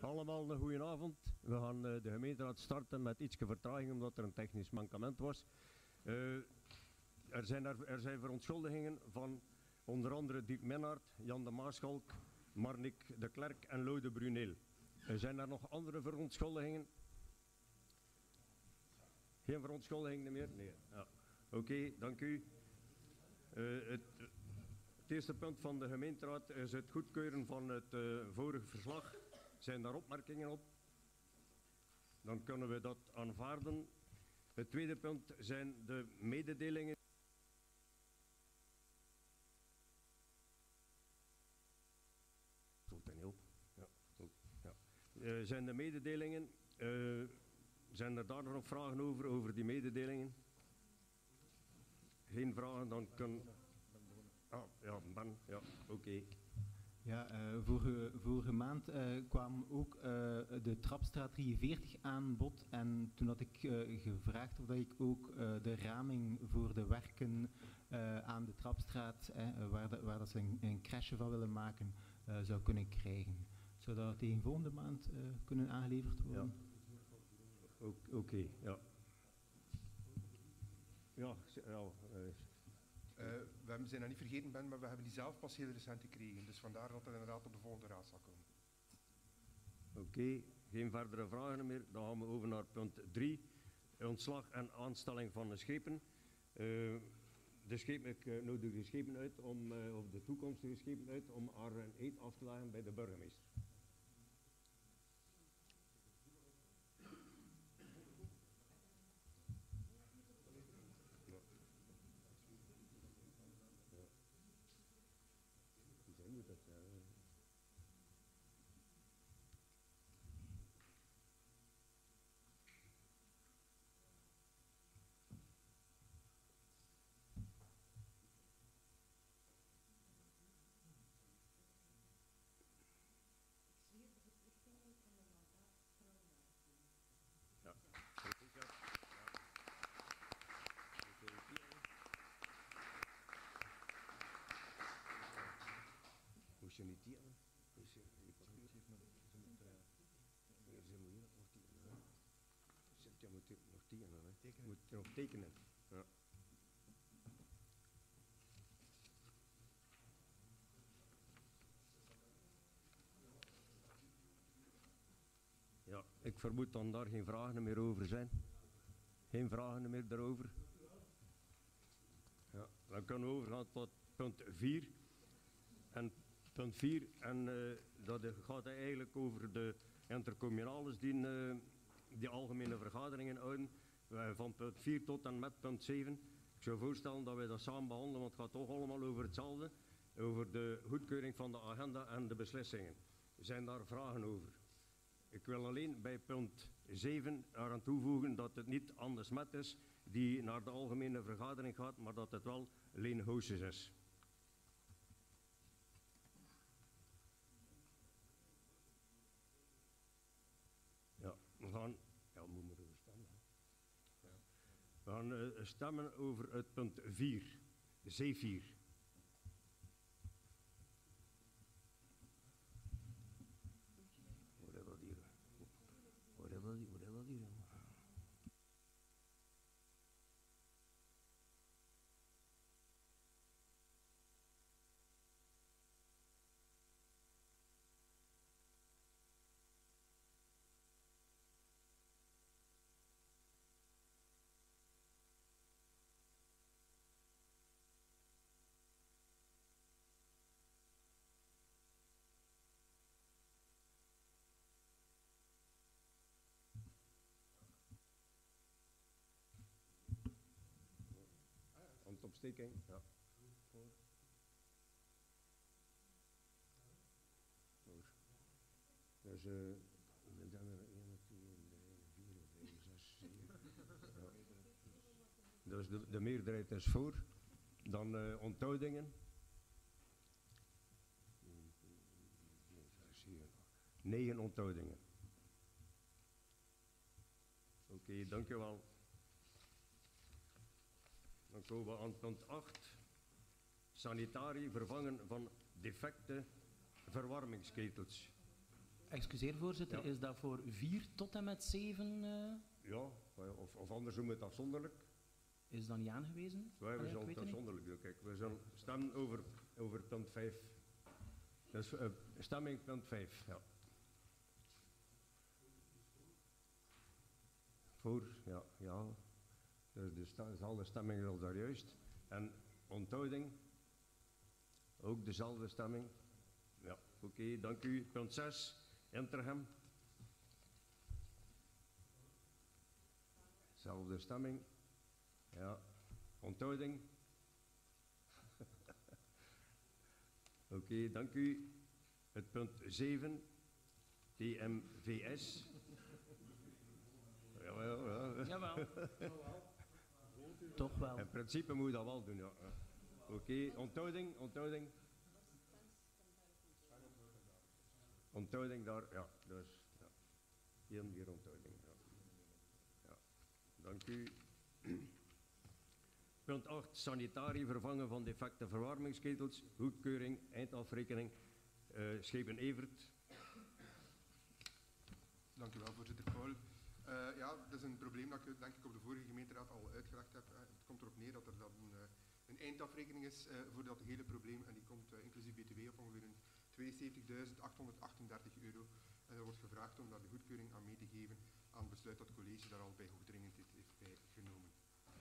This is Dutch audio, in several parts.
Allemaal een goede avond. We gaan de gemeenteraad starten met iets vertraging omdat er een technisch mankement was. Er zijn verontschuldigingen van onder andere Diep Mennaert, Jan de Maaschalk, Marnik de Klerk en Lode Bruneel. Zijn er nog andere verontschuldigingen? Geen verontschuldigingen meer? Nee. Ja. Oké, dank u. Het eerste punt van de gemeenteraad is het goedkeuren van het vorige verslag. Zijn daar opmerkingen op? Dan kunnen we dat aanvaarden. Het tweede punt zijn de mededelingen. Ja. Zijn de mededelingen? Zijn er daar nog vragen over die mededelingen? Geen vragen, dan kan... Ah, ja, Ben, ja, oké. Ja, vorige maand kwam ook de Trapstraat 43 aan bod en toen had ik gevraagd of ik ook de raming voor de werken aan de Trapstraat, waar dat ze een crèche van willen maken, zou kunnen krijgen. Zou dat tegen volgende maand kunnen aangeleverd worden? Ja. Oké, ja. Ja, we zijn dat niet vergeten, Ben, maar we hebben die zelf pas heel recent gekregen. Dus vandaar dat het inderdaad op de volgende raad zal komen. Oké, geen verdere vragen meer. Dan gaan we over naar punt 3. Ontslag en aanstelling van de schepen. Ik nodig de schepen uit, of de toekomstige schepen uit, om haar een eed af te leggen bij de burgemeester. Moest je niet tieren? Ze moet hier nog tieren. Je moet nog tieren. Je moet nog tekenen. Ja. Ja, ik vermoed dan daar geen vragen meer over zijn. Geen vragen meer daarover. Ja, dan kunnen we overgaan tot punt 4. En punt 4, dat gaat eigenlijk over de intercommunales die algemene vergaderingen houden. Van punt 4 tot en met punt 7. Ik zou voorstellen dat wij dat samen behandelen, want het gaat toch allemaal over hetzelfde. Over de goedkeuring van de agenda en de beslissingen. Zijn daar vragen over? Ik wil alleen bij punt 7 eraan toevoegen dat het niet Anders Met is die naar de algemene vergadering gaat, maar dat het wel Leen Hooses is. Ja, we gaan... Ja, moet maar over stemmen. Ja. We gaan stemmen over het punt 4, C4. Wat hebben we hier? Wat hebben we hier? Handopsteking, ja. Voor. Dus we zijn er 1, 2, 3, 4, 5, 6, 7. Ja. Dus de meerderheid is voor. Dan onthoudingen. 9 onthoudingen. Oké, dankjewel. Dan komen we aan punt 8. Sanitarie vervangen van defecte verwarmingsketels. Excuseer voorzitter, Ja. is dat voor 4 tot en met 7? Ja, of anders doen we het afzonderlijk. Is dat niet aangewezen? Wij Allee, ik zullen weet het het niet. afzonderlijk doen. Kijk, we zullen stemmen over punt 5. Dus stemming punt 5, ja. Voor, ja. Dus dezelfde stemming als daar juist. En onthouding, ook dezelfde stemming. Ja, oké, dank u. Punt 6, Interhem. Zelfde stemming. Ja, onthouding. Oké, dank u. Het punt 7, TMVS. Ja. Jawel. Toch wel. In principe moet je dat wel doen, ja. Oké, onthouding. Onthouding daar, ja. Dus, ja. Hier onthouding, ja. Ja. Dank u. Punt 8, sanitarie vervangen van defecte verwarmingsketels, goedkeuring, eindafrekening, Schepen Evert. Dank u wel, voorzitter Paul. Ja, dat is een probleem dat ik denk ik op de vorige gemeenteraad al uitgelegd heb. Het komt erop neer dat er dan een eindafrekening is voor dat hele probleem en die komt inclusief BTW op ongeveer €72.838. En er wordt gevraagd om daar de goedkeuring aan mee te geven aan het besluit dat het college daar al bij hoogdringendheid heeft bij genomen.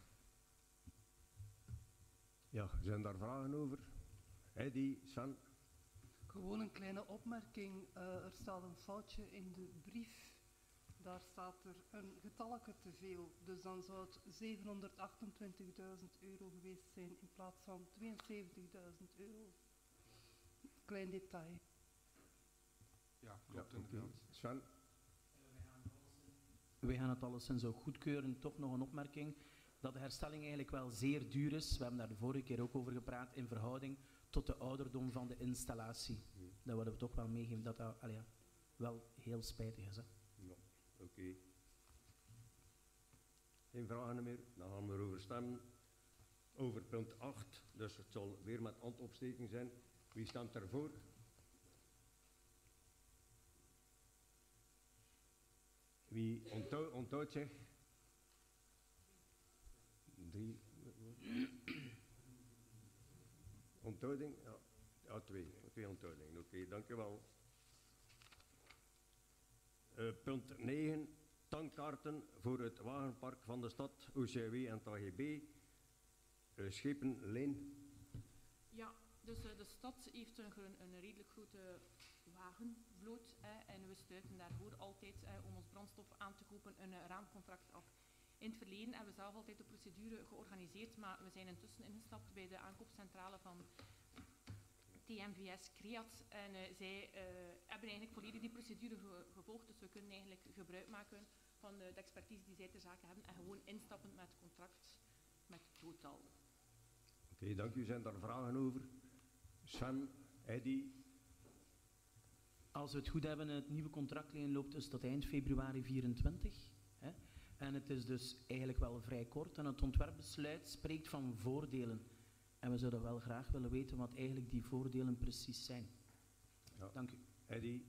Ja, zijn daar vragen over? Heidi, Sven? Gewoon een kleine opmerking. Er staat een foutje in de brief. Daar staat er een getalletje te veel. Dus dan zou het €728.000 geweest zijn in plaats van €72.000. Klein detail. Ja, klopt oké. inderdaad. Sven? Wij gaan het alleszins ook goedkeuren. Toch nog een opmerking dat de herstelling eigenlijk wel zeer duur is. We hebben daar de vorige keer ook over gepraat in verhouding tot de ouderdom van de installatie. Dat willen we toch wel meegeven dat dat wel heel spijtig is. Hè. Ja, oké. Geen vragen meer? Dan gaan we erover stemmen. Over punt 8, dus het zal weer met handopsteking zijn. Wie stemt ervoor? Wie onthoudt zich? 3. Onthouding? Ja, 2. 2 onthoudingen. Oké, dank u wel. Punt 9. Tankkaarten voor het wagenpark van de stad, OCW en het AGB. Schepen, Leen. Ja, dus de stad heeft een redelijk grote wagenvloot en we sluiten daarvoor altijd om ons brandstof aan te kopen een raamcontract af. In het verleden hebben we zelf altijd de procedure georganiseerd, maar we zijn intussen ingestapt bij de aankoopcentrale van TMVS Creat en zij hebben eigenlijk volledig die procedure gevolgd, dus we kunnen eigenlijk gebruik maken van de expertise die zij ter zake hebben en gewoon instappen met het contract met Total. Oké, dank u. Zijn daar vragen over? Sven, Eddy? Als we het goed hebben, het nieuwe contractleen loopt dus tot eind februari 24. Hè? En het is dus eigenlijk wel vrij kort. En het ontwerpbesluit spreekt van voordelen. En we zouden wel graag willen weten wat eigenlijk die voordelen precies zijn. Ja. Dank u. Eddy?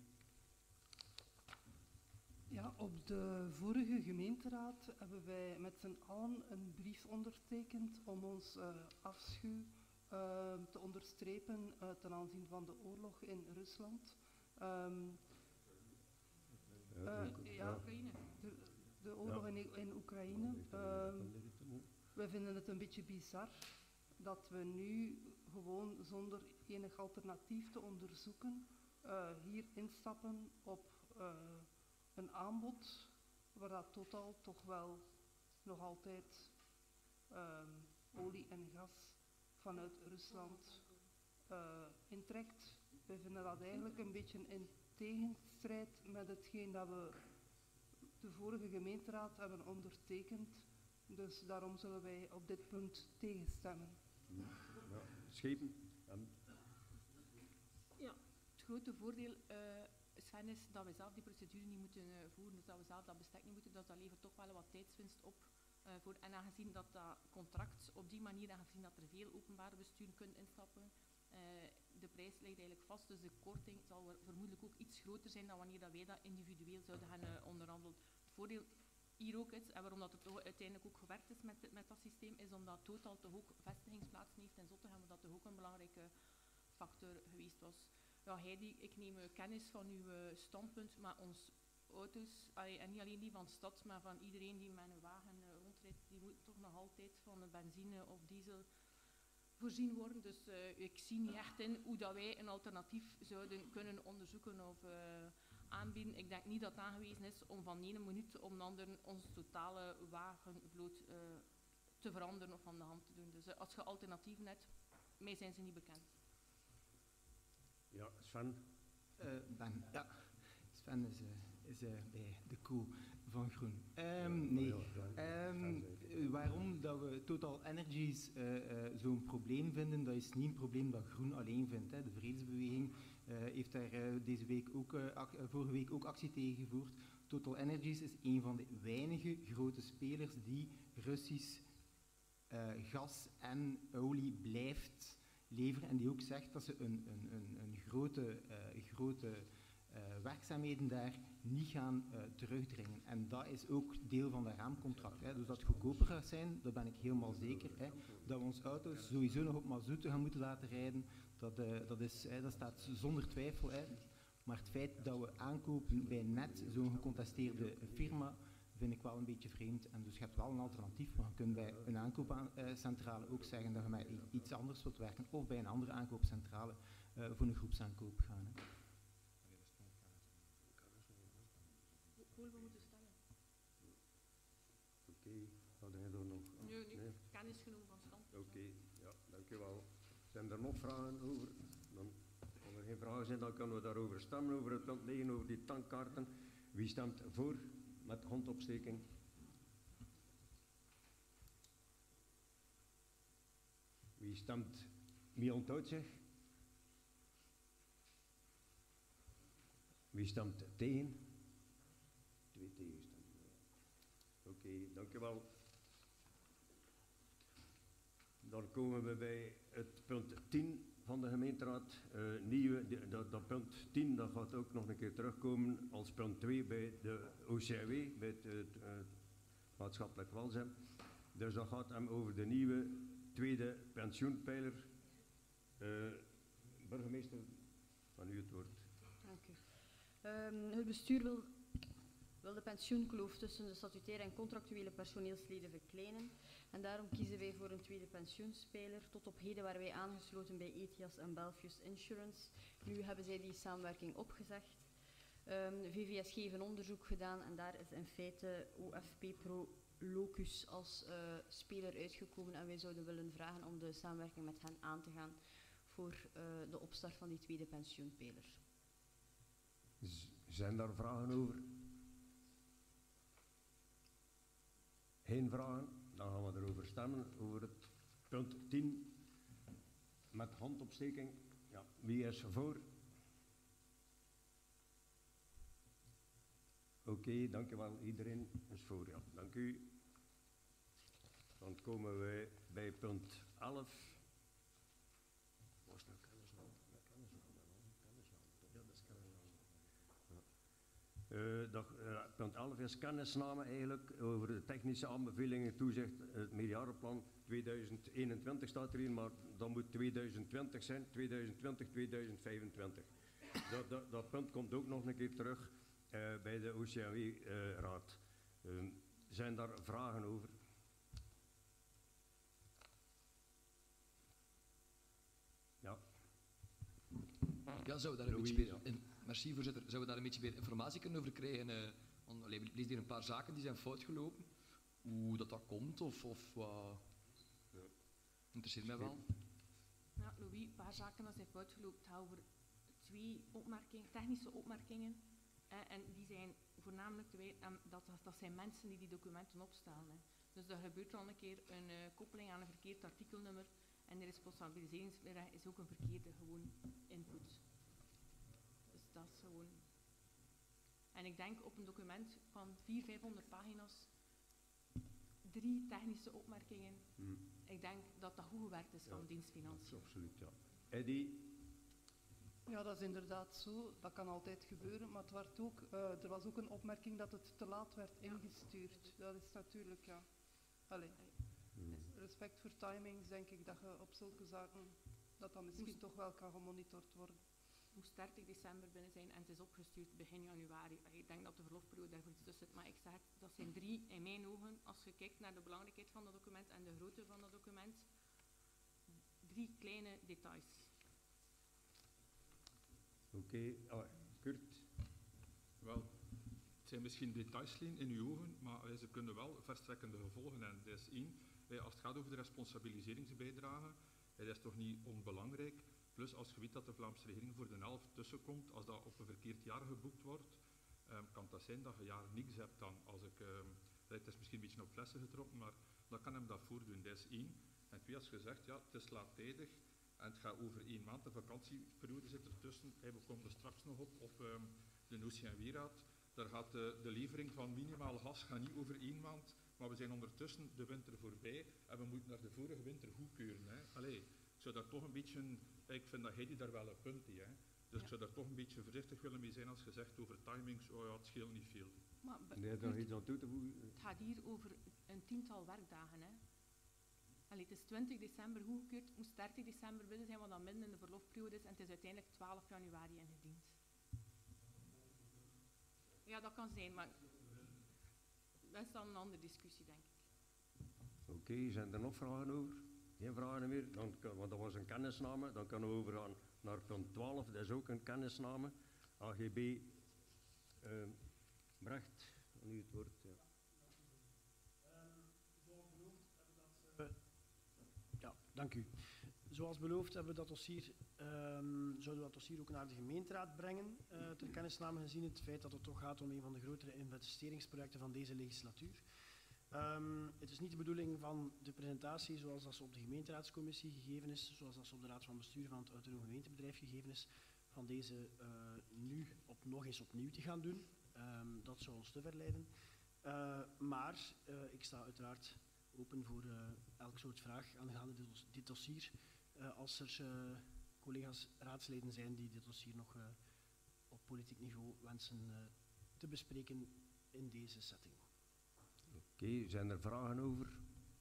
Ja, op de vorige gemeenteraad hebben wij met z'n allen een brief ondertekend om ons afschuw te onderstrepen ten aanzien van de oorlog in Rusland. Ja, Oekraïne. de oorlog in Oekraïne. Wij vinden het een beetje bizar dat we nu gewoon zonder enig alternatief te onderzoeken hier instappen op een aanbod waar dat Total toch wel nog altijd olie en gas vanuit Rusland intrekt. We vinden dat eigenlijk een beetje in tegenstrijd met hetgeen dat we de vorige gemeenteraad hebben ondertekend. Dus daarom zullen wij op dit punt tegenstemmen. Ja. Schepen? Ja, het grote voordeel, Sven, is dat we zelf die procedure niet moeten voeren, dus dat we zelf dat bestek niet moeten, dus dat levert toch wel wat tijdswinst op. En aangezien dat contract op die manier, aangezien dat er veel openbare besturen kunnen instappen, de prijs ligt eigenlijk vast, dus de korting zal vermoedelijk ook iets groter zijn dan wanneer dat wij dat individueel zouden gaan onderhandelen. Het voordeel hier ook is, en waarom dat het toch uiteindelijk ook gewerkt is met dat systeem, is omdat Total toch ook vestigingsplaatsen heeft in Zottegem, wat dat toch ook een belangrijke factor geweest was. Ja, Heidi, ik neem kennis van uw standpunt, maar ons auto's, en niet alleen die van de stad, maar van iedereen die met een wagen rondrijdt, die moet toch nog altijd van een benzine of diesel voorzien worden. Dus ik zie niet echt in hoe dat wij een alternatief zouden kunnen onderzoeken of aanbieden. Ik denk niet dat het aangewezen is om van de ene minuut om de andere onze totale wagenvloot te veranderen of van de hand te doen. Dus als je alternatieven hebt, mij zijn ze niet bekend. Ja, Sven? Ben, ja. Sven is bij de co van Groen. Nee. Waarom dat we Total Energies zo'n probleem vinden, dat is niet een probleem dat Groen alleen vindt. Hè. De Vredesbeweging heeft daar vorige week ook actie tegen gevoerd. Total Energies is een van de weinige grote spelers die Russisch gas en olie blijft leveren en die ook zegt dat ze een grote werkzaamheden daar niet gaan terugdringen. En dat is ook deel van dat raamcontract. Hè. Dus dat het goedkoper gaat zijn, daar ben ik helemaal zeker. Hè. Dat we onze auto's sowieso nog op mazout gaan moeten laten rijden, dat staat zonder twijfel. Hè. Maar het feit dat we aankopen bij net zo'n gecontesteerde firma, vind ik wel een beetje vreemd. En dus je hebt wel een alternatief, maar je kunt bij een aankoopcentrale ook zeggen dat je met iets anders wilt werken, of bij een andere aankoopcentrale voor een groepsaankoop gaan. Hè. Hoe we moeten stellen? Oké, hadden jij er nog? Nee, kennis genomen van stand. Oké, ja, dankjewel. Zijn er nog vragen over? Dan, als er geen vragen zijn, dan kunnen we daarover stemmen, over het punt 9, over die tankkaarten. Wie stemt voor met handopsteking? Wie stemt? Wie onthoudt zich? Wie stemt tegen? 2 tegenstemmen. Oké, dankjewel. Dan komen we bij het punt 10 van de gemeenteraad. Dat punt 10 dat gaat ook nog een keer terugkomen als punt 2 bij de OCW, bij het maatschappelijk welzijn. Dus dat gaat hem over de nieuwe tweede pensioenpijler. Burgemeester, van u het woord. Dank u. Het bestuur wil de pensioenkloof tussen de statutaire en contractuele personeelsleden verkleinen. En daarom kiezen wij voor een tweede pensioenspijler. Tot op heden waren wij aangesloten bij Ethias en Belfius Insurance. Nu hebben zij die samenwerking opgezegd. VVSG heeft een onderzoek gedaan en daar is in feite OFP Pro Locus als speler uitgekomen. En wij zouden willen vragen om de samenwerking met hen aan te gaan voor de opstart van die tweede pensioenpijler. Zijn daar vragen over? Geen vragen? Dan gaan we erover stemmen, over het punt 10 met handopsteking. Ja, wie is voor? Oké, dankjewel. Iedereen is voor, ja. Dank u. Dan komen wij bij punt 11. Punt 11 is kennisname eigenlijk over de technische aanbevelingen toezicht. Het meerjarenplan 2021 staat erin, maar dat moet 2020 zijn, 2020, 2025. Dat punt komt ook nog een keer terug bij de OCMW-raad. Zijn daar vragen over? Ja. Ja, zou we daar een beetje meer... Merci, voorzitter. Zouden we daar een beetje meer informatie kunnen over krijgen? We lezen hier een paar zaken die zijn fout gelopen. Hoe dat komt of Ja. Interesseert mij wel. Ja, Louis, een paar zaken dat zijn fout gelopen. Het gaat over 2 technische opmerkingen. En die zijn voornamelijk dat zijn mensen die documenten opstellen. Hè. Dus er gebeurt al een keer een koppeling aan een verkeerd artikelnummer. En de responsabiliseringsvraag is ook een verkeerde gewoon input. Dus dat is gewoon... En ik denk op een document van 400-500 pagina's, 3 technische opmerkingen. Ik denk dat dat goed gewerkt is van dienstfinanciën. Absoluut, ja. Eddy, Ja, dat is inderdaad zo. Dat kan altijd gebeuren, maar het werd ook, er was ook een opmerking dat het te laat werd ingestuurd. Dat is natuurlijk, ja. Allee. Respect voor timings, denk ik dat je op zulke zaken, dat misschien toch wel kan gemonitord worden. Moest 30 december binnen zijn en het is opgestuurd begin januari. Ik denk dat de verlofperiode daarvoor iets tussen zit, maar ik zeg het, dat zijn 3 in mijn ogen, als je kijkt naar de belangrijkheid van dat document en de grootte van dat document, 3 kleine details. Oké, Kurt. Wel, het zijn misschien details in uw ogen, maar ze kunnen wel verstrekkende gevolgen hebben. Dat is één, als het gaat over de responsabiliseringsbijdrage, dat is toch niet onbelangrijk. Plus, als je weet dat de Vlaamse regering voor de helft tussenkomt, als dat op een verkeerd jaar geboekt wordt, kan dat zijn dat je jaar niks hebt dan. Het is misschien een beetje op flessen getrokken, maar dat kan hem dat voordoen. Dat is één. En twee, als je zegt, ja, het is laadtijdig en het gaat over 1 maand, de vakantieperiode zit ertussen, we komen er straks nog op de Notie en Weeraad. Daar gaat de levering van minimaal gas gaat niet over 1 maand, maar we zijn ondertussen de winter voorbij en we moeten naar de vorige winter goedkeuren. Hè. Allee, ik zou daar toch een beetje, ik vind dat Heidi daar wel een punt in, hè. Dus ik zou daar toch een beetje voorzichtig willen mee zijn als je zegt over timings, oh ja, het scheelt niet veel. Maar Nee, daar iets aan toe te voegen. het gaat hier over een 10-tal werkdagen. Hè. Allee, het is 20 december goedgekeurd, moest 30 december binnen zijn, wat dan midden in de verlofperiode is, en het is uiteindelijk 12 januari ingediend. Ja, dat kan zijn, maar dat is dan een andere discussie, denk ik. Oké, zijn er nog vragen over? Geen vragen meer? Want dat was een kennisname. Dan kunnen we overgaan naar punt 12, dat is ook een kennisname. AGB Brecht, nu het woord. Ja. Ja, dank u. Zoals beloofd hebben we dat dossier, zouden we dat dossier ook naar de gemeenteraad brengen, ter kennisname gezien het feit dat het toch gaat om een van de grotere investeringsprojecten van deze legislatuur. Het is niet de bedoeling van de presentatie zoals dat ze op de gemeenteraadscommissie gegeven is, zoals dat ze op de raad van bestuur van het autonoom gemeentebedrijf gegeven is, van deze nu nog eens opnieuw te gaan doen. Dat zou ons te verleiden. Maar ik sta uiteraard open voor elk soort vraag aangaande dit dossier. Als er collega's raadsleden zijn die dit dossier nog op politiek niveau wensen te bespreken in deze setting. Oké, zijn er vragen over?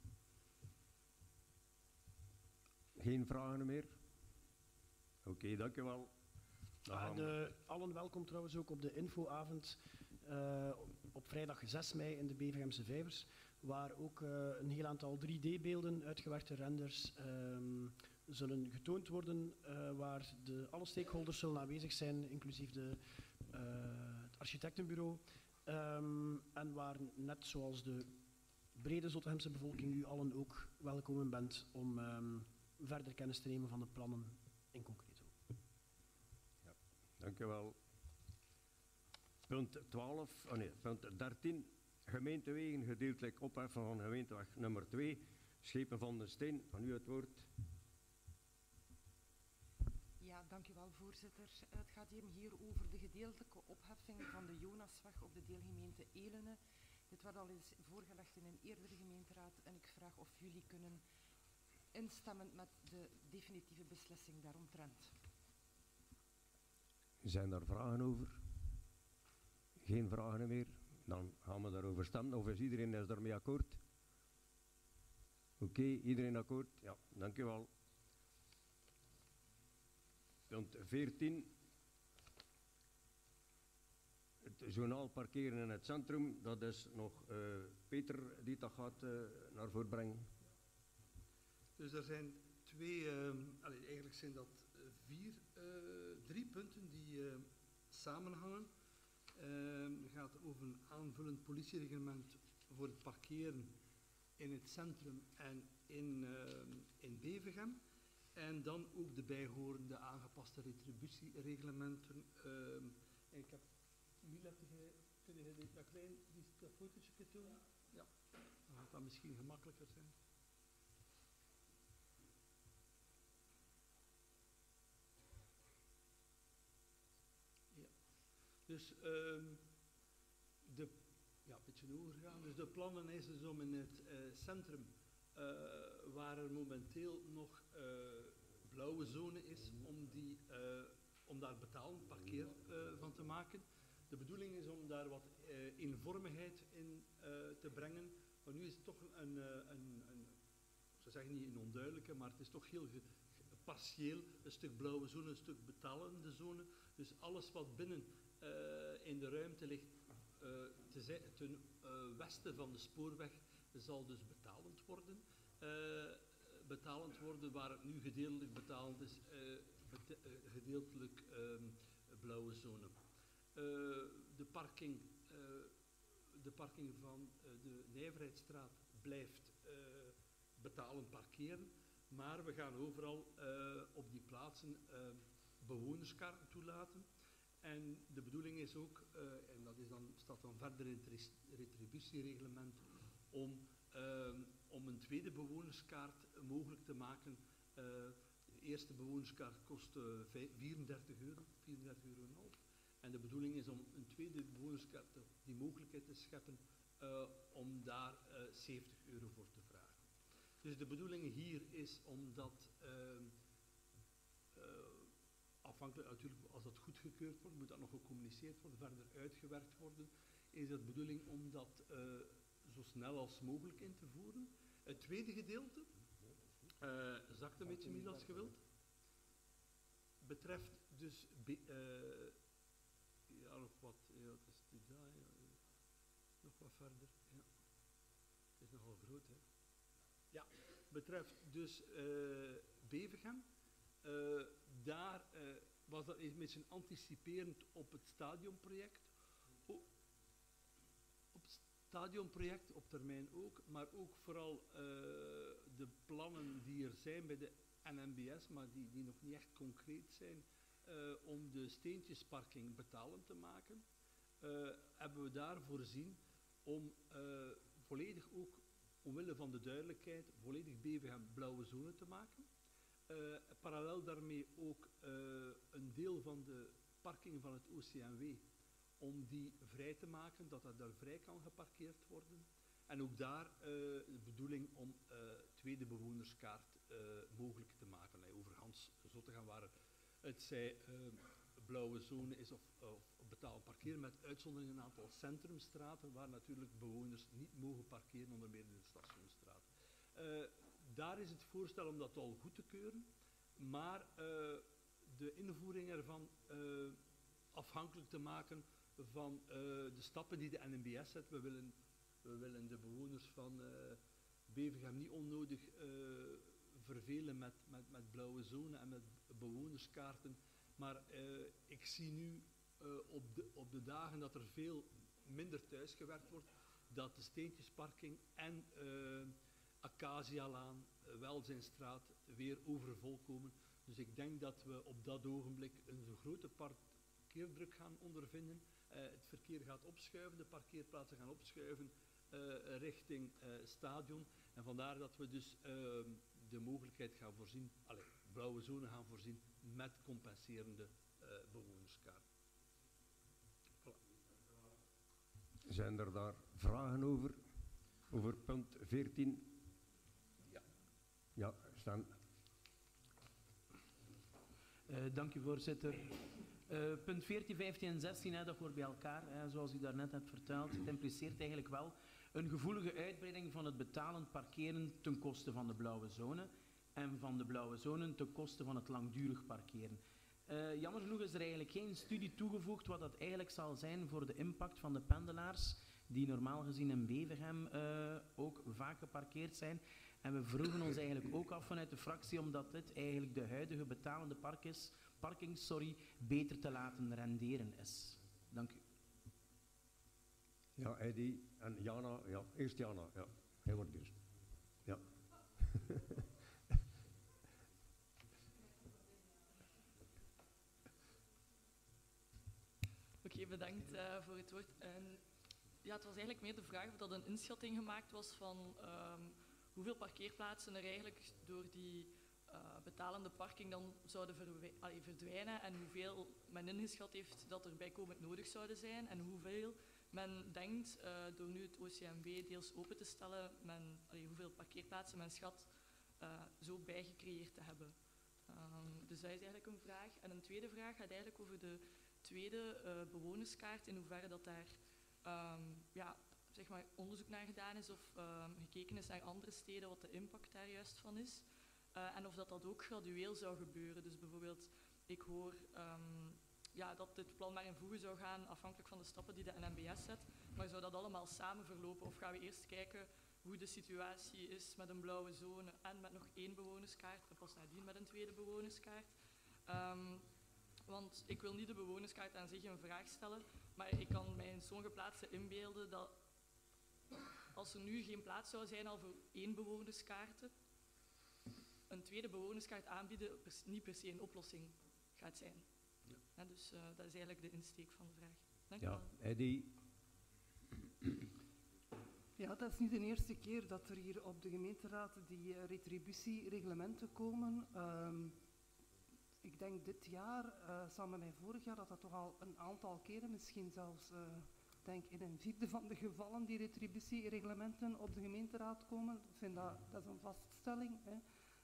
Geen vragen meer? Oké, dankjewel. Allen welkom trouwens ook op de infoavond op vrijdag 6 mei in de Bevergemse Vijvers, waar ook een heel aantal 3D-beelden, uitgewerkte renders, zullen getoond worden, waar alle stakeholders zullen aanwezig zijn, inclusief het architectenbureau, en waar net zoals de brede Zottegemse bevolking u allen ook welkom bent om verder kennis te nemen van de plannen in concreto. Ja, dankjewel. Punt 12, punt 13. Gemeentewegen gedeeltelijk opheffen van gemeenteweg nummer 2. Schepen van den Steen, van u het woord. Ja, dank u wel, voorzitter. Het gaat hier over de gedeeltelijke opheffing van de Jonasweg op de deelgemeente Elene. Dit werd al eens voorgelegd in een eerdere gemeenteraad en ik vraag of jullie kunnen instemmen met de definitieve beslissing daaromtrent. Zijn er vragen over? Geen vragen meer? Dan gaan we daarover stemmen. Of is iedereen daarmee akkoord? Oké, iedereen akkoord? Ja, dank u wel. Punt 14. Het journaal parkeren in het centrum, dat is nog Peter die dat gaat naar voren brengen. Dus er zijn eigenlijk zijn dat 3 punten die samenhangen. Het gaat over een aanvullend politiereglement voor het parkeren in het centrum en in Bevergem. En dan ook de bijhorende aangepaste retributiereglementen. En ik heb, kun je dat fotootje tonen? Ja, dan gaat dat misschien gemakkelijker zijn. Ja. Dus een beetje overgaan. Dus de plannen is dus om in het centrum, waar er momenteel nog blauwe zone is, om die om daar betalend parkeer van te maken. De bedoeling is om daar wat eenvormigheid in te brengen. Maar nu is het toch ze zeggen niet een onduidelijke, maar het is toch heel partieel. Een stuk blauwe zone, een stuk betalende zone. Dus alles wat binnen in de ruimte ligt ten westen van de spoorweg zal dus betalend worden. Betalend worden waar het nu gedeeltelijk betalend is, gedeeltelijk blauwe zone. De parking van de Nijverheidsstraat blijft betalend parkeren, maar we gaan overal op die plaatsen bewonerskaarten toelaten. En de bedoeling is ook, en dat is staat dan verder in het retributiereglement, om een tweede bewonerskaart mogelijk te maken. De eerste bewonerskaart kost 34 euro, 34,5 euro. En de bedoeling is om een tweede bewonerskaart die mogelijkheid te scheppen om daar 70 euro voor te vragen. Dus de bedoeling hier is om dat, afhankelijk natuurlijk als dat goedgekeurd wordt, moet dat nog gecommuniceerd worden, verder uitgewerkt worden, is het de bedoeling om dat zo snel als mogelijk in te voeren. Het tweede gedeelte, zakt een beetje meer als je wilt, betreft dus ja, nog wat, ja, het is dit daar, ja, nog wat verder, ja. Het is nogal groot, hè. Ja, betreft dus Bevergem. Daar was dat een beetje anticiperend op het stadionproject. Op het stadionproject op termijn ook, maar ook vooral de plannen die er zijn bij de NMBS, maar die nog niet echt concreet zijn, om de steentjesparking betalend te maken, hebben we daar voorzien om volledig ook, omwille van de duidelijkheid, volledig Bevergem blauwe zone te maken. Parallel daarmee ook een deel van de parking van het OCMW, om die vrij te maken, dat daar vrij kan geparkeerd worden. En ook daar de bedoeling om tweede bewonerskaart mogelijk te maken. Overhands zo te gaan waar het zij blauwe zone is of betaald parkeren, met uitzondering een aantal centrumstraten waar natuurlijk bewoners niet mogen parkeren, onder meer in de Stationsstraat. Daar is het voorstel om dat al goed te keuren, maar de invoering ervan afhankelijk te maken van de stappen die de NMBS zet. We willen de bewoners van Bevergem niet onnodig vervelen met blauwe zone en met bewonerskaarten. Maar ik zie nu op de dagen dat er veel minder thuisgewerkt wordt, dat de steentjesparking en Acacialaan, Welzijnstraat weer overvol komen. Dus ik denk dat we op dat ogenblik een grote parkeerdruk gaan ondervinden. Het verkeer gaat opschuiven, de parkeerplaatsen gaan opschuiven richting stadion. En vandaar dat we dus de mogelijkheid gaan voorzien, blauwe zone gaan voorzien met compenserende bewonerskaarten. Voilà. Zijn er daar vragen over? Over punt 14? Ja. Ja, staan. Dank u, voorzitter. Punt 14, 15 en 16, dat hoort bij elkaar, zoals u daarnet hebt verteld. Het impliceert eigenlijk wel een gevoelige uitbreiding van het betalend parkeren ten koste van de blauwe zone en van de blauwe zone ten koste van het langdurig parkeren. Jammer genoeg is er eigenlijk geen studie toegevoegd wat dat eigenlijk zal zijn voor de impact van de pendelaars die normaal gezien in Bevergem ook vaak geparkeerd zijn. En we vroegen ons eigenlijk ook af vanuit de fractie omdat dit eigenlijk de huidige betalende parking beter te laten renderen is. Dank u. Ja, Eddy en Jana, ja, eerst Jana, ja, hij wordt eerst. Ja. Oké, bedankt voor het woord. Ja, het was eigenlijk meer de vraag of dat een inschatting gemaakt was van hoeveel parkeerplaatsen er eigenlijk door die betalende parking dan zouden verdwijnen en hoeveel men ingeschat heeft dat er bijkomend nodig zouden zijn en hoeveel men denkt door nu het OCMW deels open te stellen, hoeveel parkeerplaatsen men schat zo bijgecreëerd te hebben. Dus dat is eigenlijk een vraag. En een tweede vraag gaat eigenlijk over de tweede bewonerskaart, in hoeverre dat daar zeg maar onderzoek naar gedaan is of gekeken is naar andere steden, wat de impact daar juist van is. En of dat ook gradueel zou gebeuren. Dus bijvoorbeeld, ik hoor dat dit plan maar in voegen zou gaan, afhankelijk van de stappen die de NMBS zet. Maar zou dat allemaal samen verlopen? Of gaan we eerst kijken hoe de situatie is met een blauwe zone en met nog 1 bewonerskaart en pas nadien met een tweede bewonerskaart? Want ik wil niet de bewonerskaart aan zich in vraag stellen, maar ik kan mij in sommige plaatsen inbeelden dat als er nu geen plaats zou zijn al voor 1 bewonerskaart, een tweede bewonerskaart aanbieden niet per se een oplossing gaat zijn. Ja, dus dat is eigenlijk de insteek van de vraag. Dank u wel. Eddy. Ja, dat is niet de eerste keer dat er hier op de gemeenteraad die retributiereglementen komen. Ik denk dit jaar, samen met vorig jaar, dat toch al een aantal keren, misschien zelfs denk in een 4e van de gevallen, die retributiereglementen op de gemeenteraad komen. Ik vind dat is een vaststelling. Hè.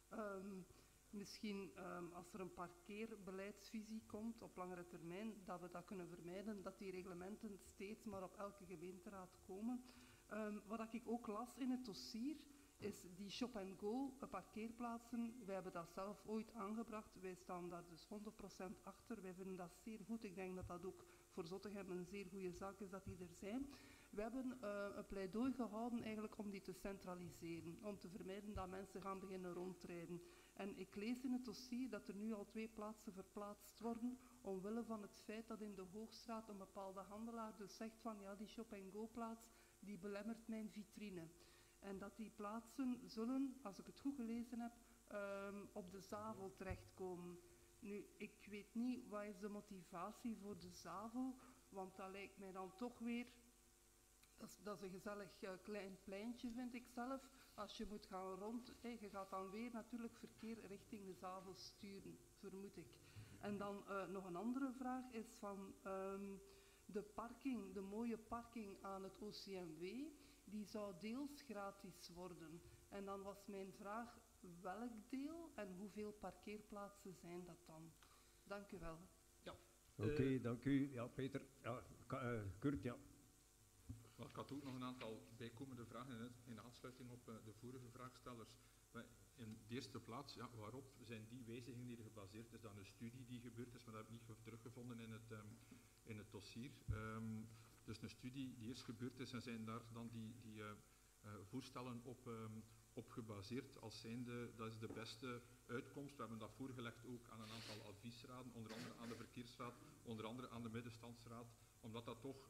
Misschien als er een parkeerbeleidsvisie komt op langere termijn, dat we dat kunnen vermijden, dat die reglementen steeds maar op elke gemeenteraad komen. Wat ik ook las in het dossier, is die shop-and-go parkeerplaatsen. Wij hebben dat zelf ooit aangebracht. Wij staan daar dus 100% achter. Wij vinden dat zeer goed. Ik denk dat dat ook voor Zottegem een zeer goede zaak is dat die er zijn. We hebben een pleidooi gehouden eigenlijk om die te centraliseren, om te vermijden dat mensen gaan beginnen rondrijden. En ik lees in het dossier dat er nu al 2 plaatsen verplaatst worden, omwille van het feit dat in de Hoogstraat een bepaalde handelaar dus zegt van ja, die shop-and-go plaats, die belemmert mijn vitrine. En dat die plaatsen zullen, als ik het goed gelezen heb, op de Zavel terechtkomen. Nu, ik weet niet, wat is de motivatie voor de Zavel, want dat lijkt mij dan toch weer, dat is een gezellig klein pleintje, vind ik zelf. Als je moet gaan je gaat dan weer natuurlijk verkeer richting de Zavel sturen, vermoed ik. En dan nog een andere vraag is van de parking, de mooie parking aan het OCMW, die zou deels gratis worden. En dan was mijn vraag, welk deel en hoeveel parkeerplaatsen zijn dat dan? Dank u wel. Ja. Oké, dank u. Ja, Peter. Ja, Kurt, ja. Wel, ik had ook nog een aantal bijkomende vragen in aansluiting op de vorige vraagstellers. In de eerste plaats, ja, waarop zijn die wijzigingen die er gebaseerd is dan een studie die gebeurd is, maar dat heb ik niet teruggevonden in het dossier. Dus een studie die eerst gebeurd is en zijn daar dan die voorstellen op gebaseerd als zijnde, dat is de beste uitkomst. We hebben dat voorgelegd ook aan een aantal adviesraden, onder andere aan de Verkeersraad, onder andere aan de Middenstandsraad, omdat dat toch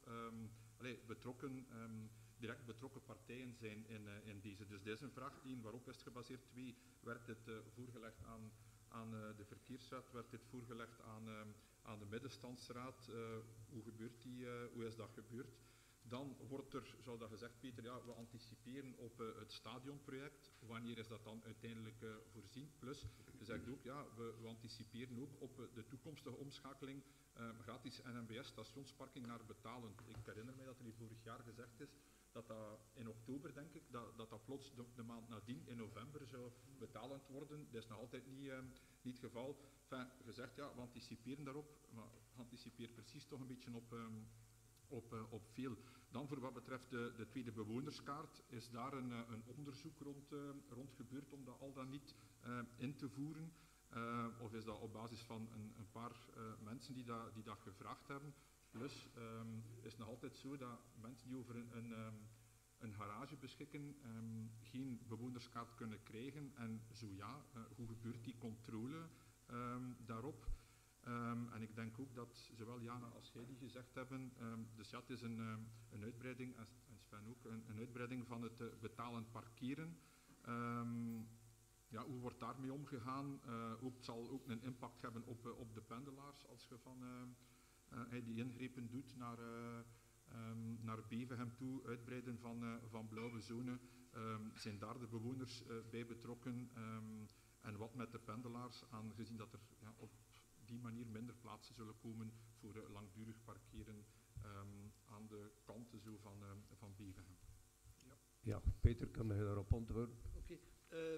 direct betrokken partijen zijn in deze. Dus dit is een vraag. 1, waarop is het gebaseerd? 2, werd dit voorgelegd aan de Verkeersraad, werd dit voorgelegd aan de Middenstandsraad? Hoe is dat gebeurd? Dan wordt er, zou dat gezegd, Peter, ja, we anticiperen op het stadionproject. Wanneer is dat dan uiteindelijk voorzien? Plus, je zegt ook, ja, we anticiperen ook op de toekomstige omschakeling gratis NMBS-stationsparking naar betalend. Ik herinner mij dat er vorig jaar gezegd is dat dat in oktober, denk ik, dat plots de maand nadien, in november, zou betalend worden. Dat is nog altijd niet het geval. Enfin, gezegd, ja, we anticiperen daarop, maar anticipeer precies toch een beetje op veel. Dan voor wat betreft de tweede bewonerskaart, is daar een onderzoek rond gebeurd om dat al dan niet in te voeren? Of is dat op basis van een paar mensen die dat gevraagd hebben? Plus is het nog altijd zo dat mensen die over een garage beschikken geen bewonerskaart kunnen krijgen. En zo ja, hoe gebeurt die controle daarop? En ik denk ook dat zowel Jana als jij die gezegd hebben, dus ja, het is een uitbreiding, en Sven ook, een uitbreiding van het betalend parkeren. Ja, hoe wordt daarmee omgegaan? Het zal ook een impact hebben op de pendelaars als je die ingrepen doet naar Bevehem toe, uitbreiden van blauwe zone. Zijn daar de bewoners bij betrokken? En wat met de pendelaars, aangezien dat er op die manier minder plaatsen zullen komen voor langdurig parkeren aan de kanten zo van Bevehem. Ja, Peter, kan je daarop antwoorden? Oké.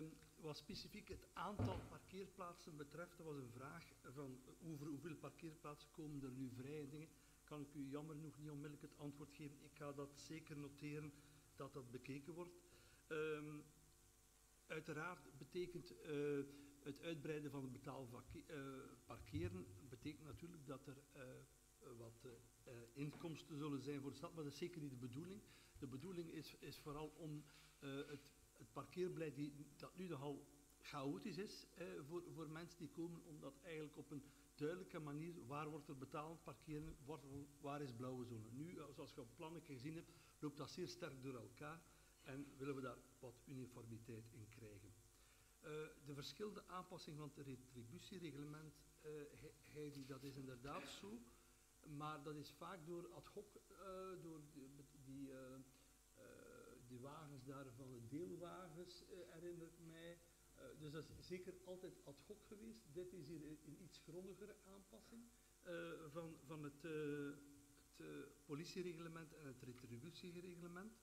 wat specifiek het aantal parkeerplaatsen betreft, dat was een vraag van over hoeveel parkeerplaatsen komen er nu vrij en dingen, kan ik u jammer genoeg niet onmiddellijk het antwoord geven. Ik ga dat zeker noteren dat dat bekeken wordt. Uiteraard betekent het uitbreiden van het betaald parkeren betekent natuurlijk dat er wat inkomsten zullen zijn voor de stad, maar dat is zeker niet de bedoeling. De bedoeling is vooral om het parkeerbeleid dat nu nogal chaotisch is voor mensen die komen, om dat eigenlijk op een duidelijke manier, waar wordt er betaald parkeren, waar is blauwe zone. Nu, zoals je op plannen gezien hebt, loopt dat zeer sterk door elkaar en willen we daar wat uniformiteit in krijgen. De verschillende aanpassing van het retributiereglement, Heidi, dat is inderdaad zo, maar dat is vaak door ad hoc, door die wagens daar van de deelwagens, herinner ik mij. Dus dat is zeker altijd ad hoc geweest. Dit is hier een iets grondigere aanpassing van het politiereglement en het retributiereglement.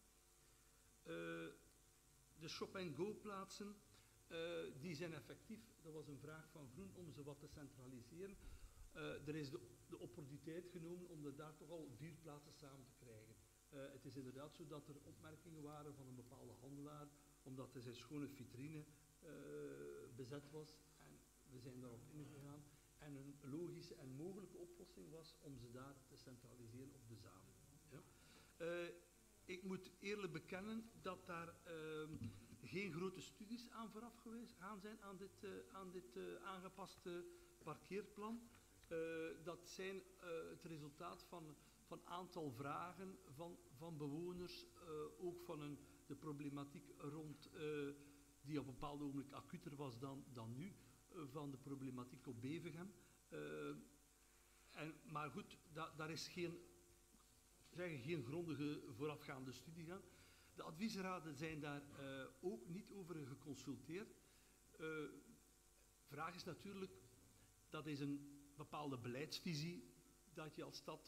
De shop-and-go plaatsen, die zijn effectief. Dat was een vraag van Groen om ze wat te centraliseren. Er is de opportuniteit genomen om er daar toch al 4 plaatsen samen te krijgen. Het is inderdaad zo dat er opmerkingen waren van een bepaalde handelaar, omdat zijn schone vitrine bezet was. En we zijn daarop ingegaan. En een logische en mogelijke oplossing was om ze daar te centraliseren op de Zaven. Ja. Ik moet eerlijk bekennen dat daar geen grote studies aan vooraf gaan zijn aan dit aangepaste parkeerplan. Dat zijn het resultaat van aantal vragen van bewoners, ook van de problematiek rond, die op een bepaald ogenblik acuter was dan nu, van de problematiek op Bevegem. Maar goed, daar is geen grondige voorafgaande studie aan. De adviesraden zijn daar ook niet over geconsulteerd. Vraag is natuurlijk, dat is een bepaalde beleidsvisie dat je als stad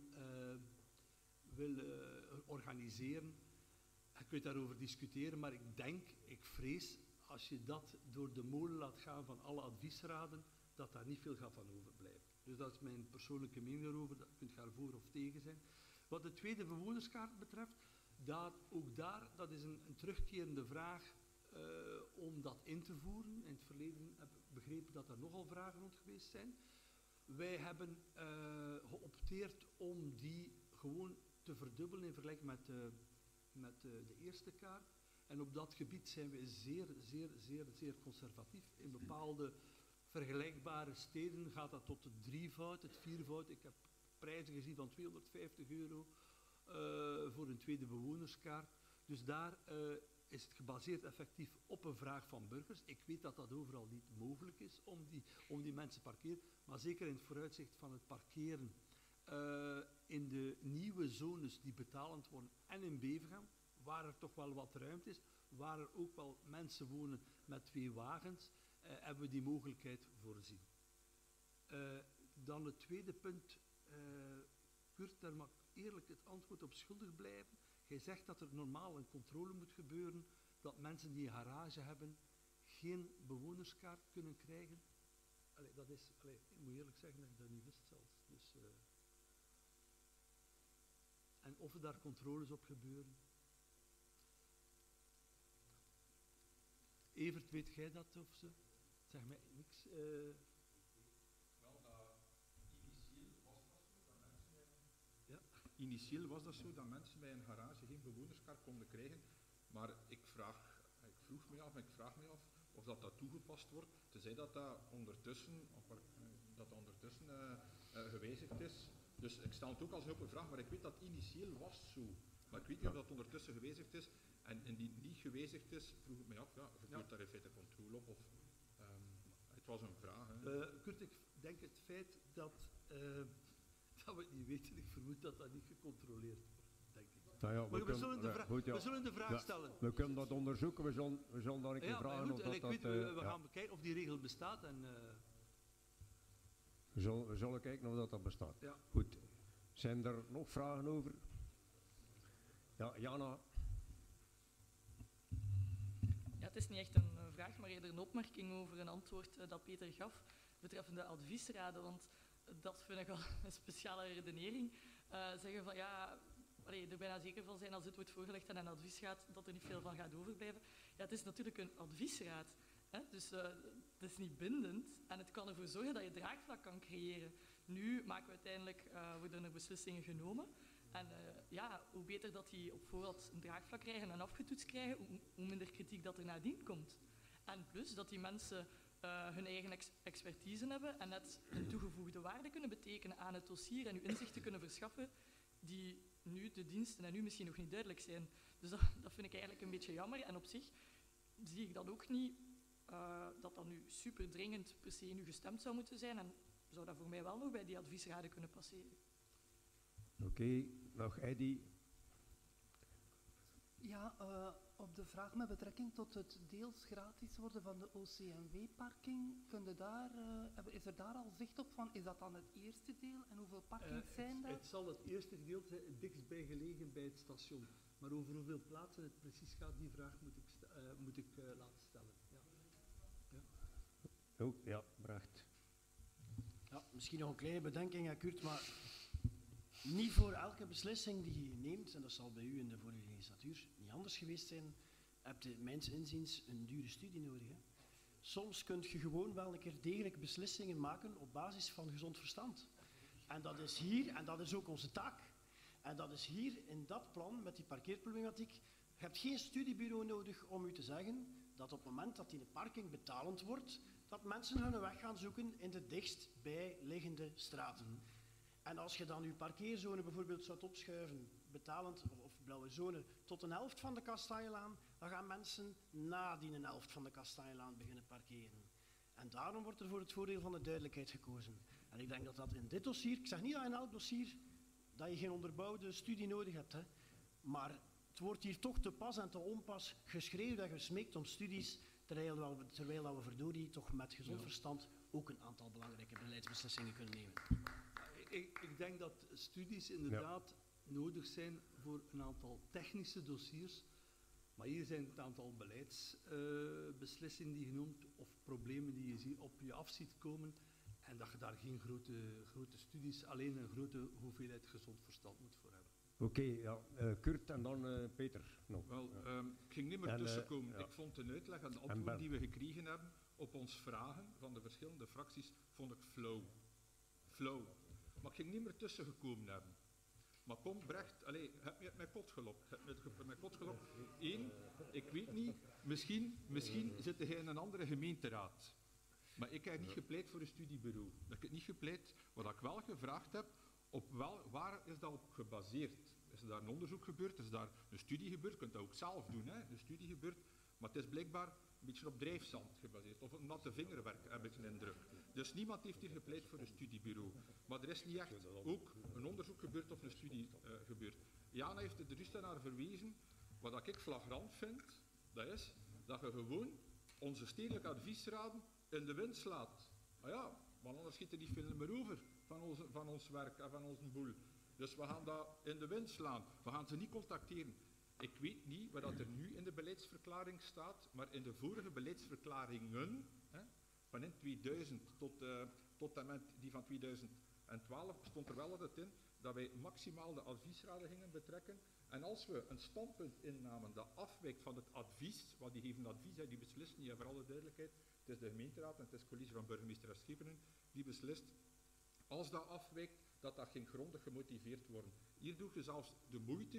wil organiseren. Je kunt daarover discussiëren, maar ik vrees, als je dat door de molen laat gaan van alle adviesraden, dat daar niet veel gaat van overblijven. Dus dat is mijn persoonlijke mening daarover, dat kunt je voor of tegen zijn. Wat de tweede bewonerskaart betreft, dat is een terugkerende vraag om dat in te voeren. In het verleden heb ik begrepen dat er nogal vragen rond geweest zijn. Wij hebben geopteerd om die gewoon te verdubbelen in vergelijking met de eerste kaart. En op dat gebied zijn we zeer conservatief. In bepaalde vergelijkbare steden gaat dat tot het 3-voud, het 4-voud. Ik heb prijzen gezien van €250 voor een tweede bewonerskaart. Dus daar is het gebaseerd effectief op een vraag van burgers. Ik weet dat dat overal niet mogelijk is om die mensen te parkeren, maar zeker in het vooruitzicht van het parkeren in de nieuwe zones die betalend worden en in Bevegem, waar er toch wel wat ruimte is, waar er ook wel mensen wonen met 2 wagens, hebben we die mogelijkheid voorzien. Dan het tweede punt, Kurt, daar mag ik eerlijk het antwoord op schuldig blijven. Jij zegt dat er normaal een controle moet gebeuren, dat mensen die een garage hebben geen bewonerskaart kunnen krijgen. Ik moet eerlijk zeggen dat ik dat niet wist zelfs. Dus, en of er daar controles op gebeuren. Evert, weet jij dat of ze? Zeg mij niks. Initieel was dat zo dat mensen bij een garage geen bewonerskaart konden krijgen, maar ik vroeg me af en ik vraag me af of dat toegepast wordt, tenzij dat ondertussen gewijzigd is. Dus ik stel het ook als een open vraag, maar ik weet dat initieel was zo. Maar ik weet niet of dat ondertussen gewijzigd is. En indien het niet gewijzigd is, vroeg ik me af, gebeurt daar in feite controle op? Het was een vraag. Kurt, ik denk het feit dat we het niet weten, ik vermoed dat dat niet gecontroleerd wordt, denk ik. Nou ja, maar we zullen de vraag stellen. We kunnen dat onderzoeken, we zullen daar een keer vragen of dat... We gaan bekijken of die regel bestaat. En, we zullen kijken of dat bestaat. Ja. Goed. Zijn er nog vragen over? Ja, Jana. Ja, het is niet echt een vraag, maar eerder een opmerking over een antwoord dat Peter gaf betreffende adviesraden, want dat vind ik wel een speciale redenering. Zeggen van ja, er bijna zeker van zijn als dit wordt voorgelegd aan een adviesraad dat er niet veel van gaat overblijven. Ja, het is natuurlijk een adviesraad, hè? Dus het is niet bindend en het kan ervoor zorgen dat je draagvlak kan creëren. Nu maken we uiteindelijk, worden er beslissingen genomen. En hoe beter dat die op voorhand een draagvlak krijgen en afgetoetst krijgen, hoe minder kritiek dat er nadien komt. En plus dat die mensen hun eigen expertise hebben en net een toegevoegde waarde kunnen betekenen aan het dossier en u inzichten kunnen verschaffen die nu de diensten en u misschien nog niet duidelijk zijn. Dus dat vind ik eigenlijk een beetje jammer. En op zich zie ik dat ook niet, dat dat nu super dringend per se nu gestemd zou moeten zijn en zou dat voor mij wel nog bij die adviesraden kunnen passeren. Oké, nog Eddy. Ja, op de vraag met betrekking tot het deels gratis worden van de OCMW-parking, is er daar al zicht op van, is dat dan het eerste deel en hoeveel parkings zijn dat? Het zal het eerste gedeelte zijn, het dichtstbij gelegen bij het station. Maar over hoeveel plaatsen het precies gaat, die vraag moet ik laten stellen. Ja. Ja. Oh, ja, Bracht. Ja, misschien nog een kleine bedenking, Kurt, maar niet voor elke beslissing die je neemt, en dat zal bij u in de vorige legislatuur niet anders geweest zijn, heb je mijns inziens een dure studie nodig. Hè. Soms kun je gewoon wel een keer degelijk beslissingen maken op basis van gezond verstand. En dat is hier, en dat is ook onze taak. En dat is hier in dat plan met die parkeerproblematiek. Je hebt geen studiebureau nodig om u te zeggen dat op het moment dat die parking betalend wordt, dat mensen hun weg gaan zoeken in de dichtstbijliggende straten. En als je dan je parkeerzone bijvoorbeeld zou opschuiven, betalend of blauwe zone, tot een helft van de Kastanjelaan, dan gaan mensen na die een helft van de Kastanjelaan beginnen parkeren. En daarom wordt er voor het voordeel van de duidelijkheid gekozen. En ik denk dat dat in dit dossier, ik zeg niet dat in elk dossier, dat je geen onderbouwde studie nodig hebt, hè, maar het wordt hier toch te pas en te onpas geschreven en gesmeekt om studies, terwijl we verdorie toch met gezond verstand ook een aantal belangrijke beleidsbeslissingen kunnen nemen. Ik denk dat studies inderdaad nodig zijn voor een aantal technische dossiers, maar hier zijn het aantal beleidsbeslissingen die je noemt of problemen die je op je af ziet komen en dat je daar geen grote studies, alleen een grote hoeveelheid gezond verstand moet voor hebben. Oké, ja. Kurt en dan Peter. No. Wel, ik ging niet meer tussenkomen. Ik vond de uitleg en de antwoorden die we gekregen hebben op ons vragen van de verschillende fracties, vond ik flow. Maar ik ging niet meer tussengekomen hebben. Maar kom, Brecht, heb je het met kot gelokt? Eén, ik weet niet, misschien zit hij in een andere gemeenteraad. Maar ik heb niet gepleit voor een studiebureau. Ik heb het niet gepleit. Wat ik wel gevraagd heb, waar is dat op gebaseerd? Is er daar een onderzoek gebeurd? Is daar een studie gebeurd? Je kunt dat ook zelf doen, hè? Een studie gebeurd. Maar het is blijkbaar een beetje op drijfzand gebaseerd. Of op natte vingerwerk, heb ik een indruk. Dus niemand heeft hier gepleit voor een studiebureau. Maar er is niet echt ook een onderzoek gebeurd of een studie gebeurd. Jana heeft er juist naar verwezen. Wat ik flagrant vind, dat is dat je gewoon onze stedelijke adviesraden in de wind slaat. Ah ja, want anders schiet er niet veel meer over van ons werk en van onze boel. Dus we gaan dat in de wind slaan. We gaan ze niet contacteren. Ik weet niet wat er nu in de beleidsverklaring staat, maar in de vorige beleidsverklaringen, van in 2000 tot en met die van 2012, stond er wel altijd in dat wij maximaal de adviesraden gingen betrekken. En als we een standpunt innamen dat afwijkt van het advies, want die geven advies, die beslissen niet, voor alle duidelijkheid, het is de gemeenteraad en het is het college van burgemeester en Schepenen, die beslist, als dat afwijkt, dat ging grondig gemotiveerd worden. Hier doe je zelfs de moeite